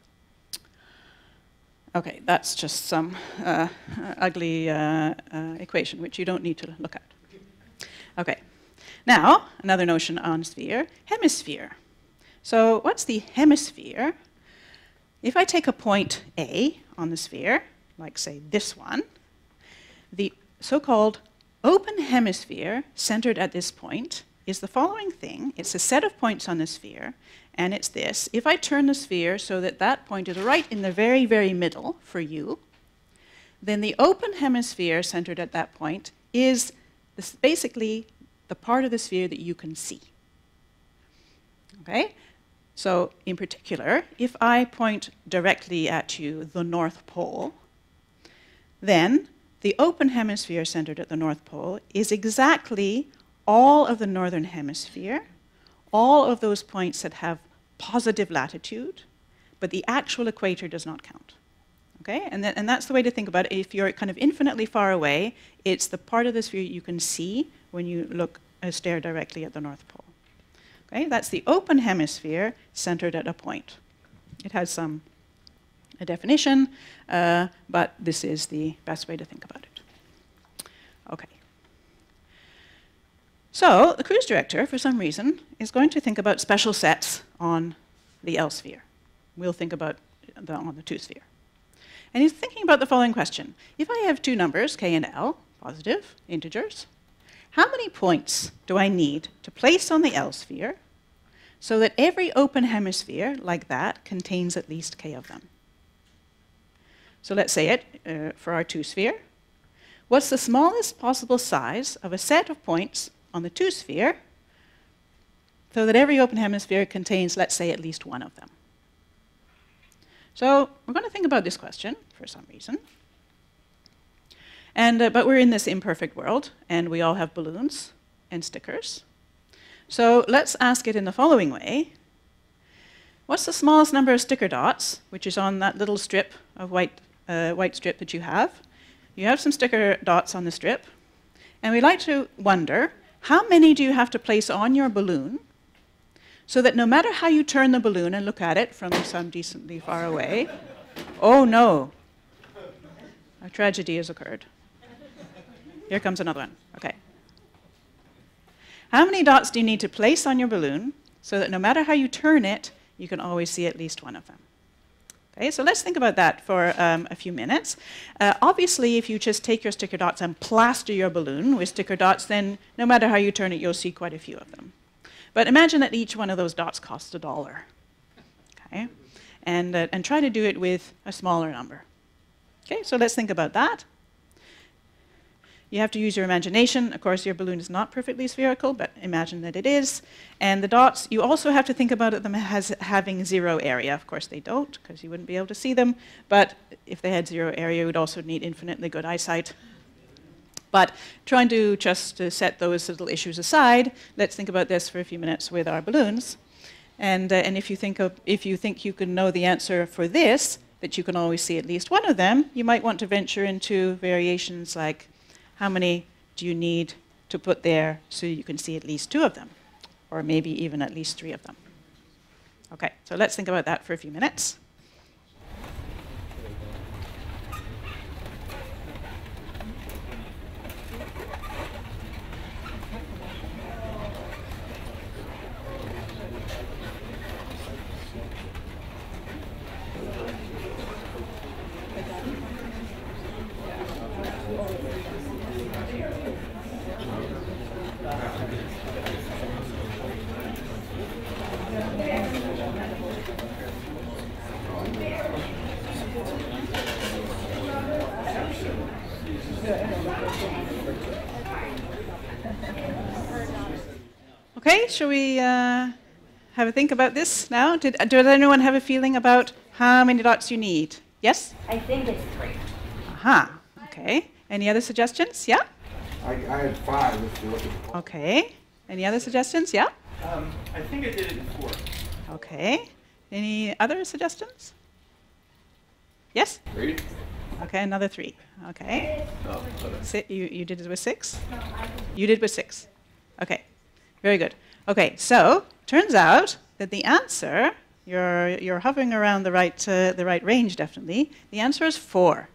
Okay, that's just some uh, uh, ugly uh, uh, equation, which you don't need to look at. Okay, now, another notion on sphere, hemisphere. So what's the hemisphere? If I take a point A on the sphere, like say this one, the so-called open hemisphere centered at this point is the following thing. It's a set of points on the sphere, and it's this. If I turn the sphere so that that point is right in the very, very middle for you, then the open hemisphere centered at that point is this basically the part of the sphere that you can see. Okay? So in particular, if I point directly at you the North Pole, then the open hemisphere centered at the North Pole is exactly all of the northern hemisphere, all of those points that have positive latitude, but the actual equator does not count. Okay? And, that, and that's the way to think about it. If you're kind of infinitely far away, it's the part of the sphere you can see when you look, uh, stare directly at the North Pole. Okay? That's the open hemisphere centered at a point. It has some a definition, uh, but this is the best way to think about it. Okay. So the cruise director, for some reason, is going to think about special sets on the L sphere. We'll think about the, on the two sphere. And he's thinking about the following question. If I have two numbers, k and l, positive integers, how many points do I need to place on the L sphere so that every open hemisphere like that contains at least k of them? So let's say it uh, for our two sphere. What's the smallest possible size of a set of points on the two sphere so that every open hemisphere contains, let's say, at least one of them? So we're going to think about this question for some reason. And, uh, but we're in this imperfect world, and we all have balloons and stickers. So let's ask it in the following way. What's the smallest number of sticker dots, which is on that little strip of white, uh, white strip that you have? You have some sticker dots on the strip, and we like to wonder, how many do you have to place on your balloon so that no matter how you turn the balloon and look at it from some decently far away, oh no, a tragedy has occurred. Here comes another one. Okay. How many dots do you need to place on your balloon so that no matter how you turn it, you can always see at least one of them? Okay, so let's think about that for um, a few minutes. Uh, obviously, if you just take your sticker dots and plaster your balloon with sticker dots, then no matter how you turn it, you'll see quite a few of them. But imagine that each one of those dots costs a dollar. Okay, and, uh, and try to do it with a smaller number. Okay, so let's think about that. You have to use your imagination. Of course, your balloon is not perfectly spherical, but imagine that it is. And the dots, you also have to think about them as having zero area. Of course, they don't, because you wouldn't be able to see them. But if they had zero area, you would also need infinitely good eyesight. But trying to just uh, set those little issues aside, let's think about this for a few minutes with our balloons. And, uh, and if you think of, if you think you can know the answer for this, that you can always see at least one of them, you might want to venture into variations like, how many do you need to put there so you can see at least two of them? Or maybe even at least three of them. Okay, so let's think about that for a few minutes. Okay, shall we uh, have a think about this now? Did, uh, does anyone have a feeling about how many dots you need? Yes? I think it's three. Aha, okay. Any other suggestions? Yeah? I, I had five if you look at the Okay. Any other suggestions? Yeah? Um, I think I did it in four. Okay. Any other suggestions? Yes? Three? Okay, another three. Okay. No. Si you, you did it with six? You did with six. Okay. Very good. Okay, so turns out that the answer, you're, you're hovering around the right, uh, the right range definitely. The answer is four.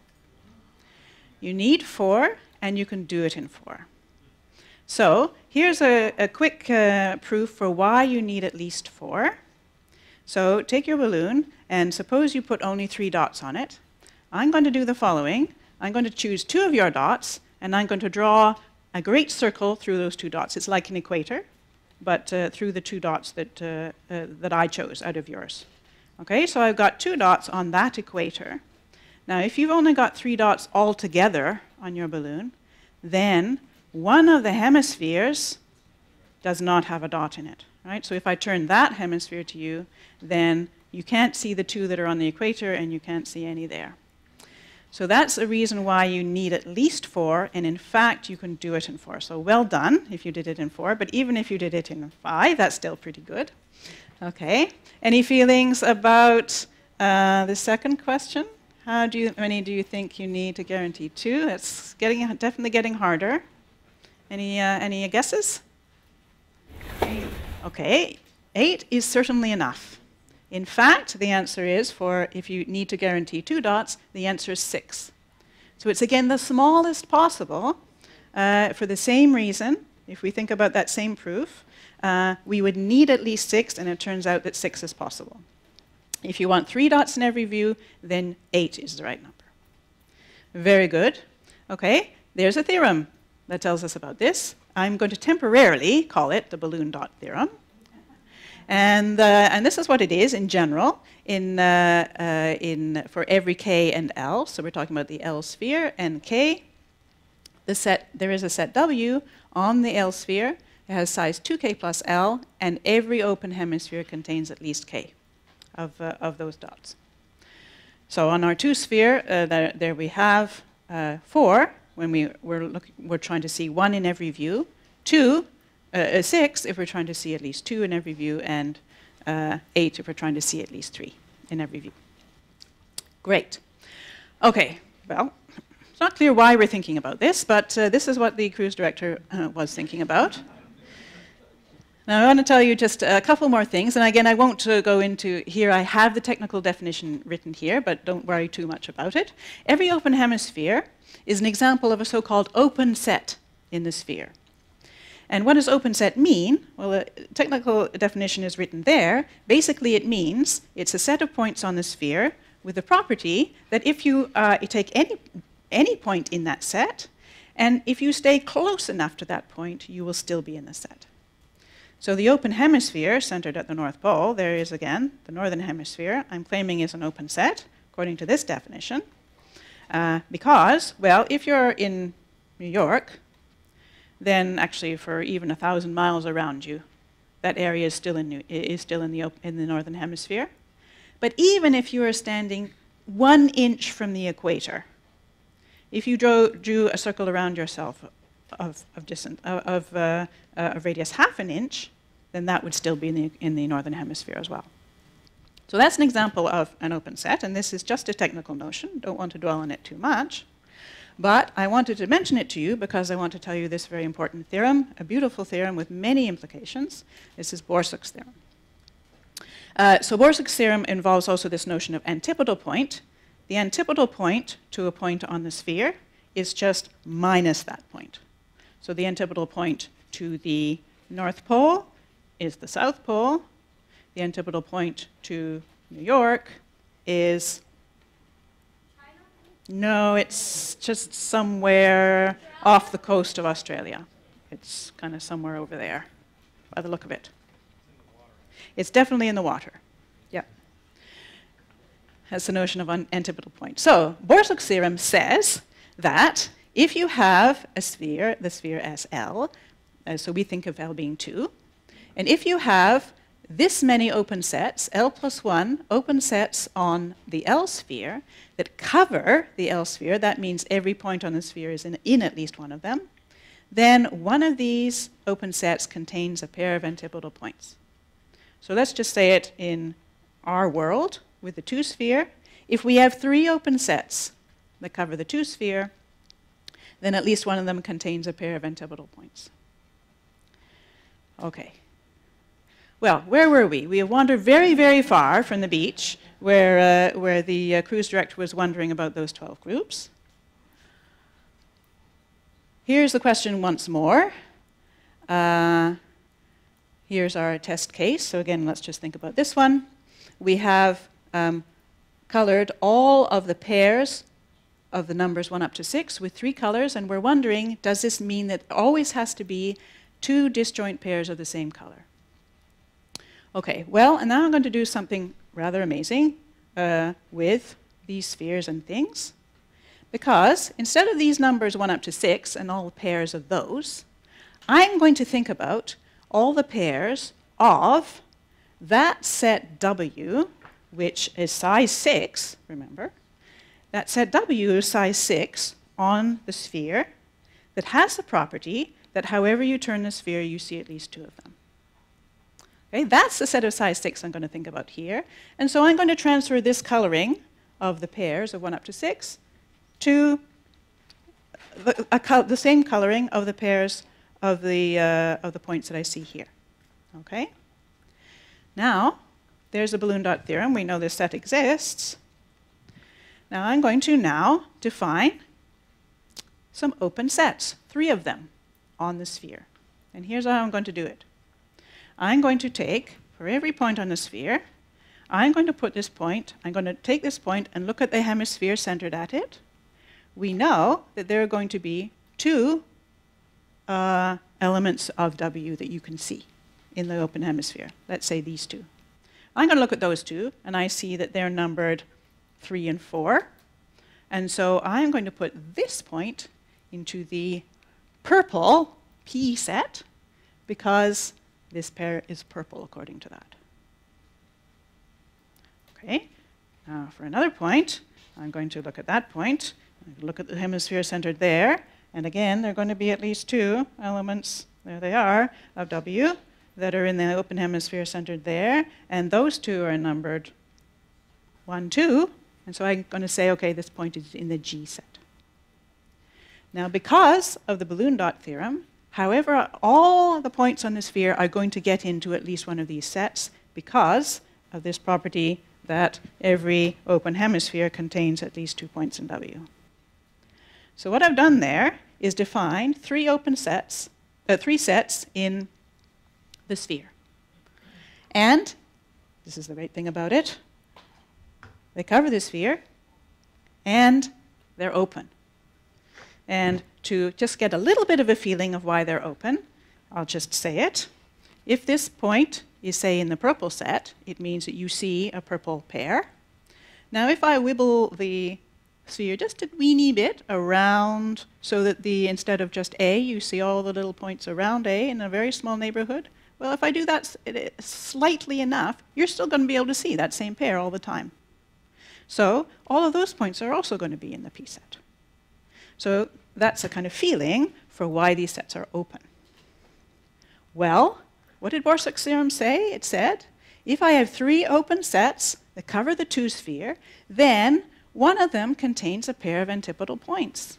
You need four, and you can do it in four. So here's a, a quick uh, proof for why you need at least four. So take your balloon, and suppose you put only three dots on it. I'm going to do the following. I'm going to choose two of your dots, and I'm going to draw a great circle through those two dots. It's like an equator, but uh, through the two dots that, uh, uh, that I chose out of yours. Okay, so I've got two dots on that equator. Now, if you've only got three dots all together on your balloon, then one of the hemispheres does not have a dot in it. Right? So if I turn that hemisphere to you, then you can't see the two that are on the equator, and you can't see any there. So that's a reason why you need at least four, and in fact, you can do it in four. So well done if you did it in four, but even if you did it in five, that's still pretty good. Okay. Any feelings about uh, the second question? How do you, many do you think you need to guarantee two? It's getting, definitely getting harder. Any, uh, any guesses? Eight. Okay, eight is certainly enough. In fact, the answer is, for if you need to guarantee two dots, the answer is six. So it's again the smallest possible. Uh, for the same reason, if we think about that same proof, uh, we would need at least six, and it turns out that six is possible. If you want three dots in every view, then eight is the right number. Very good. Okay, there's a theorem that tells us about this. I'm going to temporarily call it the balloon dot theorem. And, uh, and this is what it is in general in, uh, uh, in, for every k and L. So we're talking about the L sphere and k. The set, there is a set W on the L sphere. It has size two k plus L, and every open hemisphere contains at least k of, uh, of those dots. So on our two sphere, uh, there, there we have uh, four, when we, we're, look, we're trying to see one in every view, two, uh, six if we're trying to see at least two in every view, and uh, eight if we're trying to see at least three in every view. Great. Okay, well, it's not clear why we're thinking about this, but uh, this is what the cruise director uh, was thinking about. Now, I want to tell you just a couple more things, and again, I won't uh, go into here. I have the technical definition written here, but don't worry too much about it. Every open hemisphere is an example of a so-called open set in the sphere. And what does open set mean? Well, the technical definition is written there. Basically, it means it's a set of points on the sphere with the property that if you, uh, you take any, any point in that set, and if you stay close enough to that point, you will still be in the set. So the open hemisphere, centered at the North Pole, there is again the northern hemisphere, I'm claiming is an open set, according to this definition. Uh, because, well, if you're in New York, then actually for even a thousand miles around you, that area is still in, New, is still in, the, in the northern hemisphere. But even if you are standing one inch from the equator, if you drew, drew a circle around yourself of, of, distance, of, uh, uh, of radius half an inch, then that would still be in the, in the northern hemisphere as well. So that's an example of an open set, and this is just a technical notion. Don't want to dwell on it too much. But I wanted to mention it to you because I want to tell you this very important theorem, a beautiful theorem with many implications. This is Borsuch's theorem. Uh, so Borsek's theorem involves also this notion of antipodal point. The antipodal point to a point on the sphere is just minus that point. So the antipodal point to the North Pole is the South Pole. The antipodal point to New York is... No, it's just somewhere off the coast of Australia. It's kind of somewhere over there, by the look of it. It's definitely in the water. Yeah. That's the notion of an antipodal point. So Borsek's theorem says that if you have a sphere, the sphere as L, uh, so we think of L being two, and if you have this many open sets, L plus one, open sets on the L sphere that cover the L sphere, that means every point on the sphere is in, in at least one of them, then one of these open sets contains a pair of antipodal points. So let's just say it in our world with the two sphere. If we have three open sets that cover the two sphere, then at least one of them contains a pair of antipodal points. Okay. Well, where were we? We have wandered very, very far from the beach where, uh, where the uh, cruise director was wondering about those twelve groups. Here's the question once more. Uh, here's our test case. So again, let's just think about this one. We have um, colored all of the pairs of the numbers one up to six with three colors, and we're wondering, does this mean that there always has to be two disjoint pairs of the same color? Okay, well, and now I'm going to do something rather amazing uh, with these spheres and things. Because instead of these numbers one up to six and all the pairs of those, I'm going to think about all the pairs of that set W, which is size six, remember? That set W is size six on the sphere that has the property that however you turn the sphere, you see at least two of them. Okay, that's the set of size six I'm going to think about here. And so I'm going to transfer this coloring of the pairs of one up to six to the, a the same coloring of the pairs of the, uh, of the points that I see here. Okay? Now, there's the balloon dot theorem. We know this set exists. Now I'm going to now define some open sets, three of them, on the sphere. And here's how I'm going to do it. I'm going to take, for every point on the sphere, I'm going to put this point, I'm going to take this point and look at the hemisphere centered at it. We know that there are going to be two uh, elements of W that you can see in the open hemisphere. Let's say these two. I'm going to look at those two, and I see that they're numbered three and four. And so I'm going to put this point into the purple P set, because this pair is purple according to that. Okay, now for another point, I'm going to look at that point, look at the hemisphere centered there, and again, there are going to be at least two elements, there they are, of W that are in the open hemisphere centered there, and those two are numbered one, two, and so I'm going to say, okay, this point is in the G set. Now, because of the balloon dot theorem, however, all the points on the sphere are going to get into at least one of these sets because of this property that every open hemisphere contains at least two points in W. So what I've done there is define three open sets, uh, three sets in the sphere. And this is the great thing about it. They cover the sphere, and they're open. And to just get a little bit of a feeling of why they're open, I'll just say it. If this point is, say, in the purple set, it means that you see a purple pair. Now, if I wibble the sphere just a weeny bit around so that the instead of just A, you see all the little points around A in a very small neighborhood, well, if I do that slightly enough, you're still going to be able to see that same pair all the time. So all of those points are also going to be in the P set. So that's a kind of feeling for why these sets are open. Well, what did Borsek's theorem say? It said, if I have three open sets that cover the two sphere, then one of them contains a pair of antipodal points.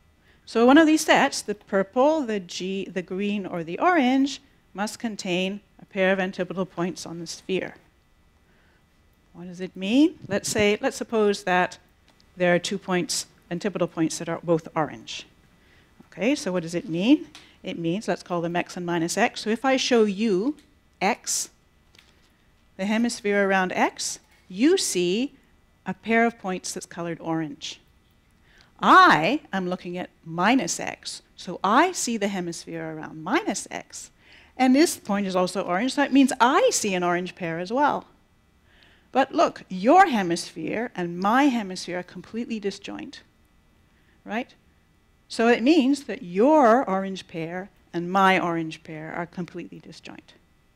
So one of these sets, the purple, the G, the green, or the orange, must contain a pair of antipodal points on the sphere. What does it mean? Let's say, let's suppose that there are two points, antipodal points that are both orange. Okay, so what does it mean? It means, let's call them x and minus x. So if I show you x, the hemisphere around x, you see a pair of points that's colored orange. I am looking at minus x, so I see the hemisphere around minus x. And this point is also orange, so that means I see an orange pair as well. But look, your hemisphere and my hemisphere are completely disjoint, right? So it means that your orange pair and my orange pair are completely disjoint.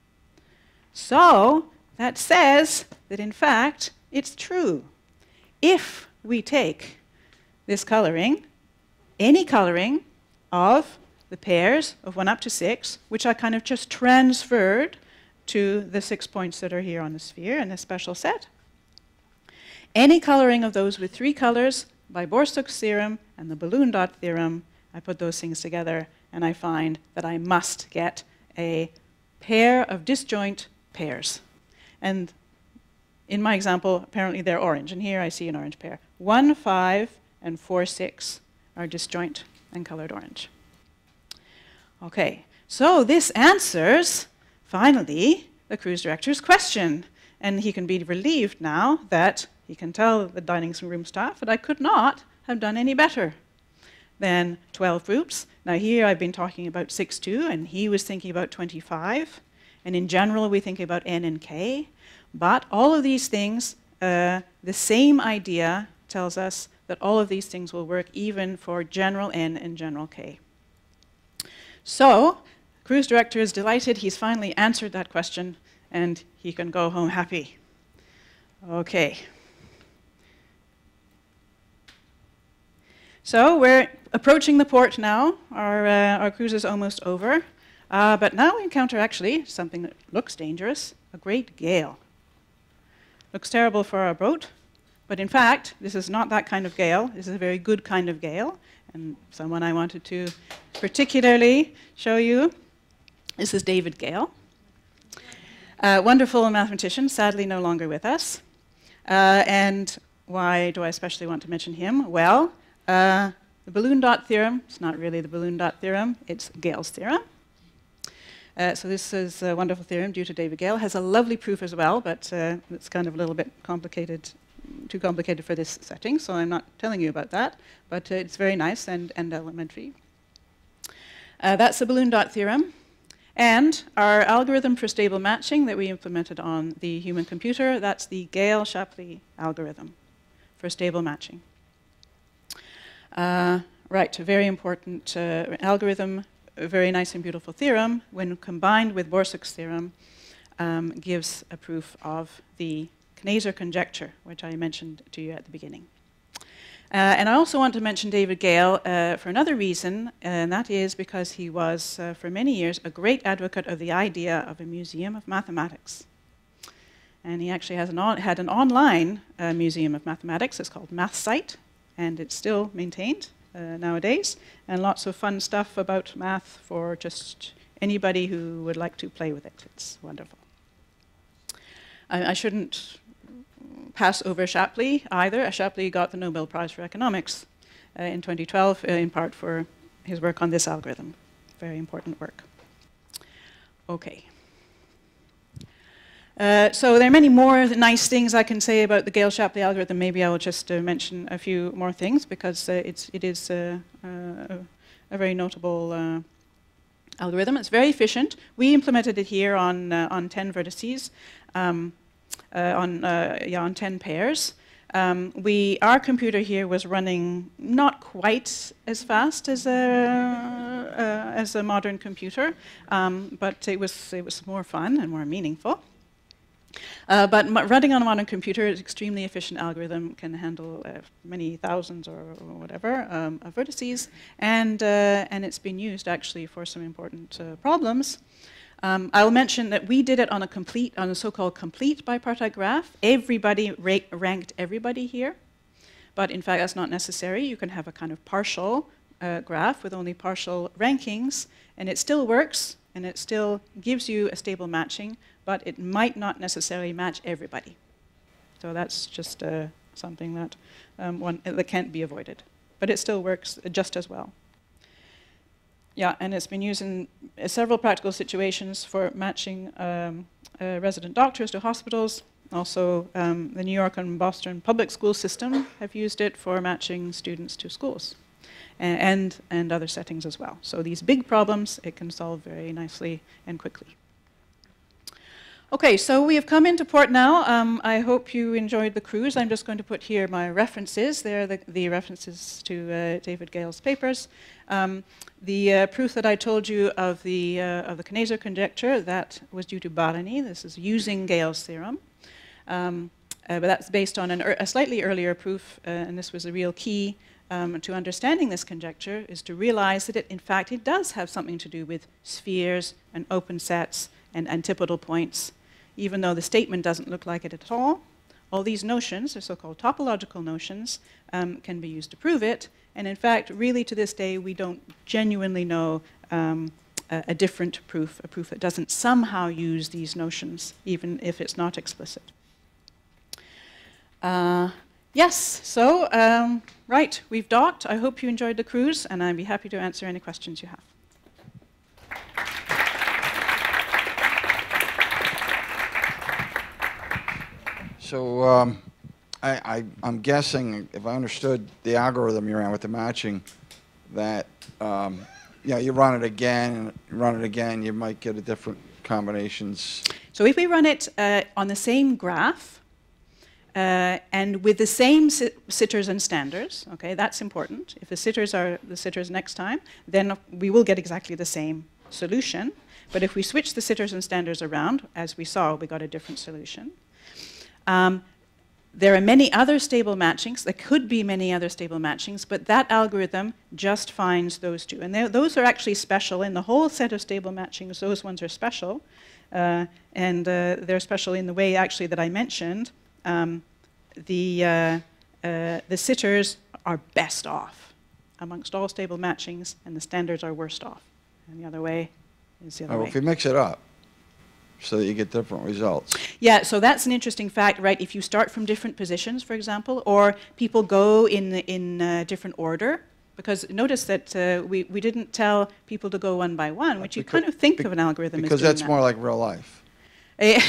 So that says that, in fact, it's true. If we take this coloring, any coloring of the pairs of one up to six, which I kind of just transferred to the six points that are here on the sphere in this special set, any coloring of those with three colors by Borsuk's theorem and the balloon dot theorem, I put those things together and I find that I must get a pair of disjoint pairs. And in my example, apparently they're orange, and here I see an orange pair. One, five, and four, six are disjoint and colored orange. Okay, so this answers, finally, the cruise director's question. And he can be relieved now that he can tell the dining room staff that I could not have done any better than twelve groups. Now here I've been talking about six, two, and he was thinking about twenty-five. And in general, we think about n and k. But all of these things, uh, the same idea tells us that all of these things will work even for general n and general k. So, the cruise director is delighted. He's finally answered that question, and he can go home happy. Okay. So we're approaching the port now. Our, uh, our cruise is almost over. Uh, but now we encounter actually something that looks dangerous, a great gale. Looks terrible for our boat, but in fact, this is not that kind of gale. This is a very good kind of gale, and someone I wanted to particularly show you. This is David Gale, a wonderful mathematician, sadly no longer with us. Uh, and why do I especially want to mention him? Well, uh, the balloon dot theorem, it's not really the balloon dot theorem, it's Gale's theorem. Uh, so this is a wonderful theorem due to David Gale. Has a lovely proof as well, but uh, it's kind of a little bit complicated, too complicated for this setting, so I'm not telling you about that. But uh, it's very nice and, and elementary. Uh, that's the balloon dot theorem. And our algorithm for stable matching that we implemented on the human computer, that's the Gale-Shapley algorithm for stable matching. Uh, right, a very important uh, algorithm. A very nice and beautiful theorem, when combined with Borsuk's theorem, um, gives a proof of the Kneser conjecture, which I mentioned to you at the beginning. Uh, and I also want to mention David Gale uh, for another reason, and that is because he was, uh, for many years, a great advocate of the idea of a museum of mathematics. And he actually has an on, had an online uh, museum of mathematics. It's called MathSite, and it's still maintained Uh, nowadays, and lots of fun stuff about math for just anybody who would like to play with it. It's wonderful. I, I shouldn't pass over Shapley either. Shapley got the Nobel Prize for Economics uh, in twenty twelve, uh, in part for his work on this algorithm. Very important work. Okay. Uh, so there are many more nice things I can say about the Gale-Shapley algorithm. Maybe I will just uh, mention a few more things because uh, it's, it is uh, uh, a very notable uh, algorithm. It's very efficient. We implemented it here on, uh, on ten vertices, um, uh, on, uh, yeah, on ten pairs. Um, we, our computer here was running not quite as fast as a, uh, as a modern computer, um, but it was, it was more fun and more meaningful. Uh, but running on a modern computer is an extremely efficient algorithm, can handle uh, many thousands or, or whatever um, of vertices, and, uh, and it's been used actually for some important uh, problems. Um, I'll mention that we did it on a complete, on a so-called complete bipartite graph. Everybody ra ranked everybody here, but in fact that's not necessary. You can have a kind of partial uh, graph with only partial rankings, and it still works. and it still gives you a stable matching, but it might not necessarily match everybody. So that's just uh, something that, um, one, that can't be avoided. But it still works just as well. Yeah, and it's been used in uh, several practical situations for matching um, uh, resident doctors to hospitals. Also, um, the New York and Boston public school system have used it for matching students to schools, and, and other settings as well. So these big problems, it can solve very nicely and quickly. Okay, so we have come into port now. Um, I hope you enjoyed the cruise. I'm just going to put here my references. They're the, the references to uh, David Gale's papers. Um, the uh, proof that I told you of the, uh, of the Kneser conjecture, that was due to Barani. This is using Gale's theorem. Um, uh, but that's based on an er a slightly earlier proof, uh, and this was a real key um, to understanding this conjecture, is to realize that it, in fact, it does have something to do with spheres and open sets and antipodal points. Even though the statement doesn't look like it at all, all these notions, the so-called topological notions, um, can be used to prove it. And in fact, really to this day, we don't genuinely know um, a, a different proof, a proof that doesn't somehow use these notions, even if it's not explicit. Uh, yes, so, um, right, we've docked. I hope you enjoyed the cruise, and I'd be happy to answer any questions you have. So um, I, I, I'm guessing, if I understood the algorithm you ran with the matching, that um, you know, you run it again, and run it again, you might get a different combinations. So if we run it uh, on the same graph, uh, and with the same sit sitters and standards, okay, that's important. If the sitters are the sitters next time, then we will get exactly the same solution. But if we switch the sitters and standards around, as we saw, we got a different solution. Um, there are many other stable matchings. There could be many other stable matchings, but that algorithm just finds those two. And those are actually special. In the whole set of stable matchings, those ones are special. Uh, and uh, they're special in the way, actually, that I mentioned. Um, the, uh, uh, the sitters are best off amongst all stable matchings, and the standards are worst off. And the other way is the other Oh, way. if you mix it up, so that you get different results. Yeah, so that's an interesting fact, right? If you start from different positions, for example, or people go in in uh, different order, because notice that uh, we, we didn't tell people to go one by one, which you kind of think of an algorithm as Because doing that's that. more like real life. yeah.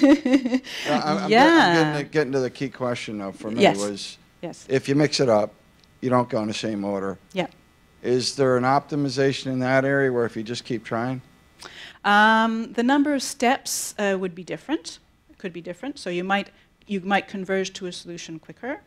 I'm, I'm, get, I'm getting, to, getting to the key question, though, for me Yes. was, Yes. if you mix it up, you don't go in the same order. Yeah. Is there an optimization in that area where if you just keep trying? Um, the number of steps uh, would be different. Could be different. So you might you might converge to a solution quicker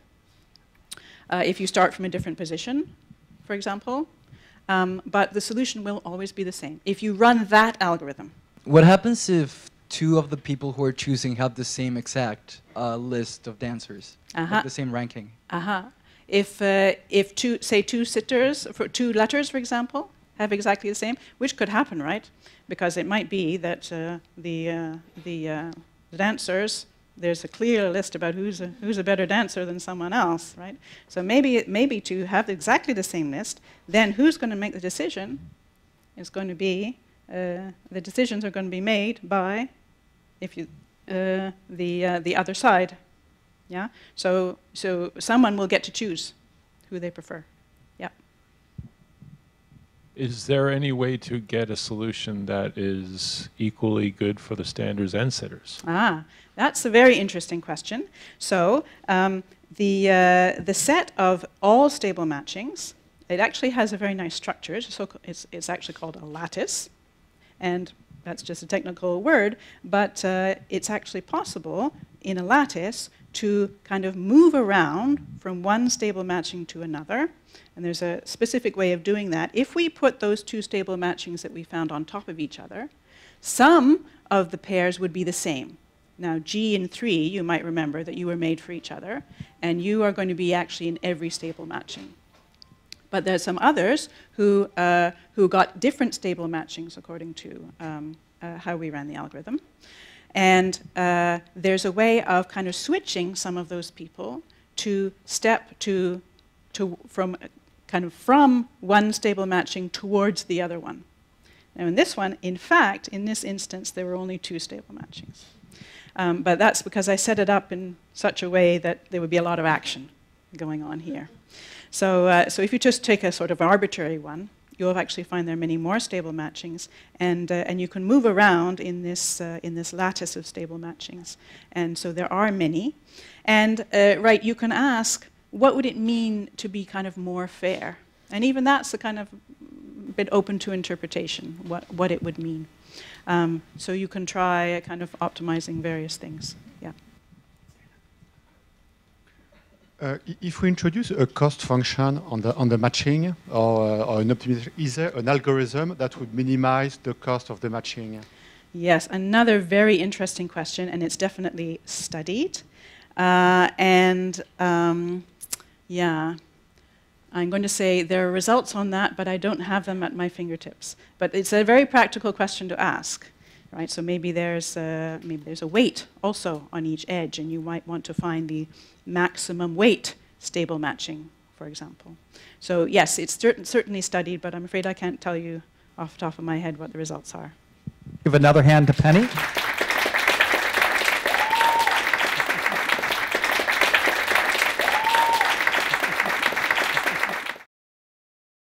uh, if you start from a different position, for example. Um, but the solution will always be the same if you run that algorithm. What happens if two of the people who are choosing have the same exact uh, list of dancers, Uh-huh. like the same ranking? Uh-huh. If uh, if two say two sitters for two letters, for example, have exactly the same, which could happen, right? Because it might be that uh, the uh, the, uh, the dancers, there's a clear list about who's a, who's a better dancer than someone else, right? So maybe it, maybe to have exactly the same list, then who's going to make the decision is going to be uh, the decisions are going to be made by if you uh, the uh, the other side, yeah. So so someone will get to choose who they prefer. Is there any way to get a solution that is equally good for the standards and sitters? Ah, that's a very interesting question. So um, the, uh, the set of all stable matchings, it actually has a very nice structure. It's, so it's, it's actually called a lattice. And that's just a technical word, but uh, it's actually possible in a lattice to kind of move around from one stable matching to another. And there's a specific way of doing that. If we put those two stable matchings that we found on top of each other, some of the pairs would be the same. Now, G and three, you might remember that you were made for each other, and you are going to be actually in every stable matching. But there's some others who, uh, who got different stable matchings according to um, uh, how we ran the algorithm. And uh, there's a way of kind of switching some of those people to step to, to from kind of from one stable matching towards the other one. Now in this one, in fact, in this instance, there were only two stable matchings. Um, but that's because I set it up in such a way that there would be a lot of action going on here. So, uh, so if you just take a sort of arbitrary one, you'll actually find there are many more stable matchings, and, uh, and you can move around in this, uh, in this lattice of stable matchings. And so there are many. And uh, right, you can ask, what would it mean to be kind of more fair? And even that's a kind of bit open to interpretation, what, what it would mean. Um, so you can try kind of optimizing various things. Yeah. Uh, if we introduce a cost function on the on the matching, or, uh, or an optimization, is there an algorithm that would minimize the cost of the matching? Yes, another very interesting question, and it's definitely studied. Uh, and um, yeah. I'm going to say there are results on that, but I don't have them at my fingertips. But it's a very practical question to ask, right? So maybe there's a, maybe there's a weight also on each edge, and you might want to find the maximum weight stable matching, for example. So yes, it's certain, certainly studied, but I'm afraid I can't tell you off the top of my head what the results are. Give another hand to Penny.